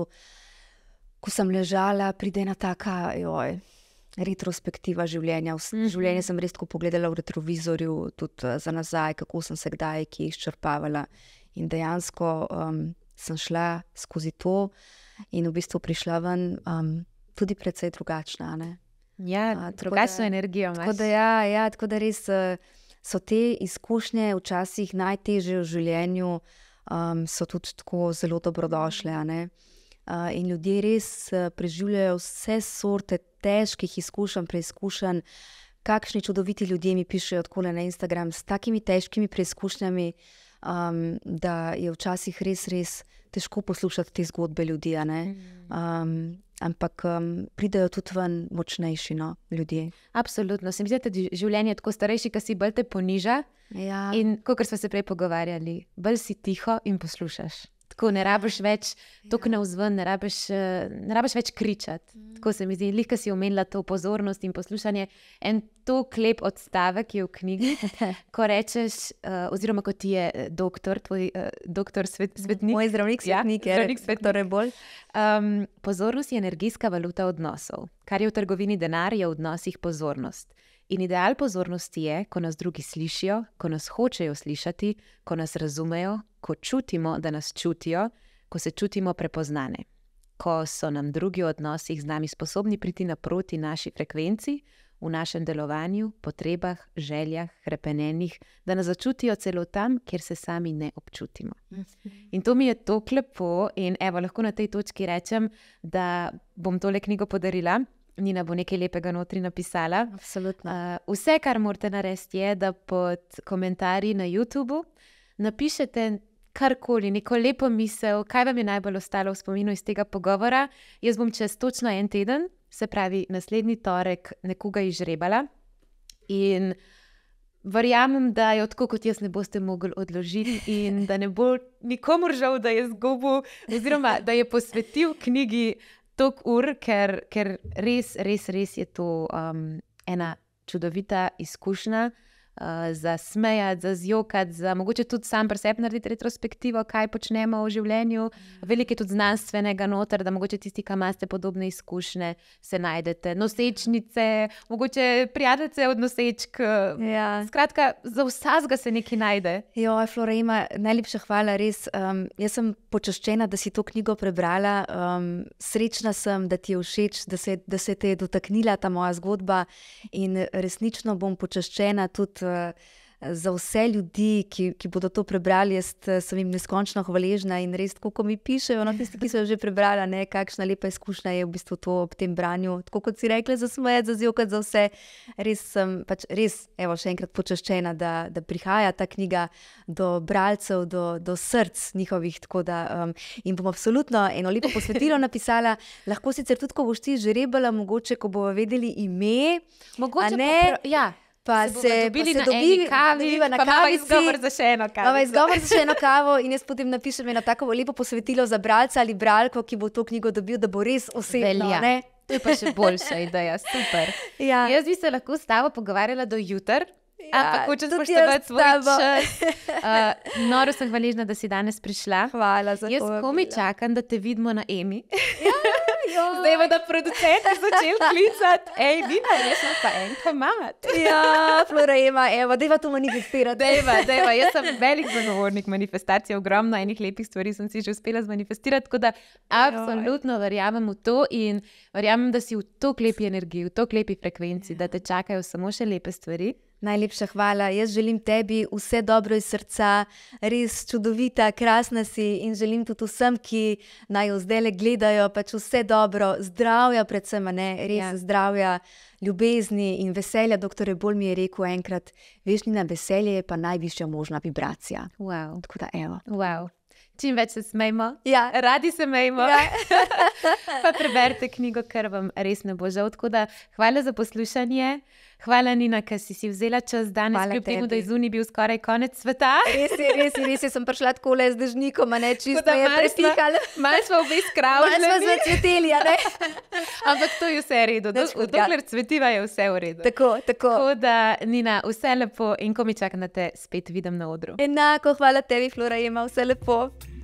Speaker 2: ko sem ležala, pride ena taka joj, retrospektiva življenja. Mm-hmm. Življenje sem res tako pogledala v retrovizorju, tudi uh, za nazaj, kako sem se kdaj, ki izčrpavala. In dejansko um, sem šla skozi to in v bistvu prišla ven um, tudi precej drugačna, ne?
Speaker 1: Ja, drugačno energijo imaš.
Speaker 2: Tako da, ja, ja, tako da res so te izkušnje včasih najtežje v življenju, um, so tudi tako zelo dobrodošle. A ne? Uh, in ljudje res preživljajo vse sorte težkih izkušenj, preizkušenj. Kakšni čudoviti ljudje mi pišejo takole na Instagram s takimi težkimi preizkušnjami, um, da je včasih res, res težko poslušati te zgodbe ljudi. A ne? Um, Ampak um, pridejo tudi ven močnejši, no, ljudje.
Speaker 1: Absolutno. Se mi zdi, da življenje je tako starejši, ki si bolj te poniža.
Speaker 2: Ja.
Speaker 1: In kot smo se prej pogovarjali, bolj si tiho in poslušaš. Tako ne rabiš več toliko navzven, ne rabiš, ne rabiš več kričati. Mm. Tako se mi zdi, lihka si omenila to pozornost in poslušanje. En to klep odstavek je v knjigi, ko rečeš, uh, oziroma ko ti je doktor, tvoj uh, doktor svet, svetnik.
Speaker 2: Moj zdravnik svetnik, ja, zdravnik svetnik. Torej bolj.
Speaker 1: Um, pozornost je energijska valuta odnosov. Kar je v trgovini denar, je v odnosih pozornost. In ideal pozornosti je, ko nas drugi slišijo, ko nas hočejo slišati, ko nas razumejo, ko čutimo, da nas čutijo, ko se čutimo prepoznane. Ko so nam drugi v odnosih z nami sposobni priti naproti naši frekvenci, v našem delovanju, potrebah, željah, hrepenenjih, da nas začutijo celo tam, kjer se sami ne občutimo. In to mi je toliko lepo in evo, lahko na tej točki rečem, da bom tole knjigo podarila. Nina bo nekaj lepega notri napisala.
Speaker 2: Absolutno.
Speaker 1: Uh, vse, kar morate narediti, je, da pod komentarji na YouTubu napišete karkoli, neko lepo misel, kaj vam je najbolj ostalo v spominu iz tega pogovora. Jaz bom čez točno en teden, se pravi naslednji torek, nekoga izžrebala in verjamem, da jo tako kot jaz ne boste mogli odložiti in da ne bo nikomur žal, da je zgubil, oziroma da je posvetil knjigi toliko ur, ker, ker res, res, res je to um, ena čudovita izkušnja. uh, za smejati, za zjokati, za mogoče tudi sam pri sebi narediti retrospektivo, kaj počnemo v življenju. Veliko je tudi znanstvenega noter, da mogoče tisti, ki imate podobne izkušnje, se najdete. Nosečnice, mogoče prijateljice od nosečk.
Speaker 2: Ja.
Speaker 1: Skratka, za vsakega se nekaj najde.
Speaker 2: Jo, Florema, najlepša hvala, res. Um, jaz sem počaščena, da si to knjigo prebrala. Um, srečna sem, da ti je všeč, da se, da se te je dotaknila ta moja zgodba in resnično bom počaščena tudi uh, za vse ljudi, ki, ki bodo to prebrali. Jaz sem jim neskončno hvaležna in res, tako kot mi pišejo, no, tisti, ki so jo že prebrala, ne, kakšna lepa izkušnja je v bistvu to ob tem branju. Tako kot si rekla, za smejati, za zjokati, za vse. Res sem, pač res, evo, še enkrat počaščena, da, da prihaja ta knjiga do bralcev, do, do src njihovih, tako da um, in bom absolutno eno lepo posvetilo napisala. Lahko sicer tudi, ko boš ti žrebala, mogoče, ko bomo vedeli ime,
Speaker 1: Mogoče
Speaker 2: ne,
Speaker 1: pa, pra, ja.
Speaker 2: pa
Speaker 1: se,
Speaker 2: se,
Speaker 1: dobili
Speaker 2: pa se
Speaker 1: na
Speaker 2: dobi,
Speaker 1: eni kavi,
Speaker 2: dobiva na
Speaker 1: pa imamo
Speaker 2: kavici.
Speaker 1: izgovor za še eno kavo.
Speaker 2: Imamo izgovor za še eno kavo in jaz potem napišem eno tako lepo posvetilo za bralca ali bralko, ki bo to knjigo dobil, da bo res osebno.
Speaker 1: Velja.
Speaker 2: Ne?
Speaker 1: To je pa še boljša ideja, super.
Speaker 2: Ja.
Speaker 1: Jaz bi se lahko s tabo pogovarjala do jutr,
Speaker 2: Ja,
Speaker 1: ampak hočem
Speaker 2: tudi
Speaker 1: spoštovati
Speaker 2: jaz s
Speaker 1: svoj
Speaker 2: tabo.
Speaker 1: čas. Uh, noro sem hvaležna, da si danes prišla.
Speaker 2: Hvala za
Speaker 1: Jaz
Speaker 2: povabilo.
Speaker 1: komaj čakam, da te vidimo na Emi.
Speaker 2: Ja,
Speaker 1: Zdaj bo da producent začel klicati. Ej, Nina, jaz sem pa enko mamat.
Speaker 2: ja, Florema, evo, dajva to manifestirati.
Speaker 1: Dejva, dejva, jaz sem velik zagovornik manifestacije, ogromno enih lepih stvari sem si že uspela zmanifestirati, tako da absolutno verjamem v to in verjamem, da si v toliko lepi energiji, v toliko lepi frekvenci, da te čakajo samo še lepe stvari.
Speaker 2: Najlepša hvala. Jaz želim tebi vse dobro iz srca, res čudovita, krasna si in želim tudi vsem, ki naj jo zdajle gledajo, pač vse dobro, zdravja predvsem, ne, res
Speaker 1: Ja.
Speaker 2: zdravja, ljubezni in veselja. Doktor Rebolj mi je rekel enkrat, veš, Nina, veselje je pa najvišja možna vibracija.
Speaker 1: Wow.
Speaker 2: Tako da evo.
Speaker 1: Wow. Čim več se smejmo,
Speaker 2: Ja.
Speaker 1: radi se smejmo.
Speaker 2: Ja.
Speaker 1: Pa preberite knjigo, ker vam res ne bo žal. Tako da hvala za poslušanje. Hvala, Nina, ker si si vzela čas danes,
Speaker 2: Hvala
Speaker 1: kljub temu,
Speaker 2: tebi.
Speaker 1: da je zunaj bil skoraj konec sveta.
Speaker 2: Res je, res je, res je, sem prišla tako le z dežnikom, a ne, čisto
Speaker 1: Tako da
Speaker 2: me je
Speaker 1: malo sva-
Speaker 2: prepihalo.
Speaker 1: Malo smo obe
Speaker 2: Malo smo
Speaker 1: skravljeni,
Speaker 2: zacveteli, a ne?
Speaker 1: ampak to je vse v redu.
Speaker 2: Nič
Speaker 1: Do-
Speaker 2: hudega.
Speaker 1: Dokler cvetiva, je vse v redu.
Speaker 2: Tako, tako.
Speaker 1: Tako da, Nina, vse lepo in ko mi čakam, da te spet vidim na odru.
Speaker 2: Enako, hvala tebi, Florema, vse lepo.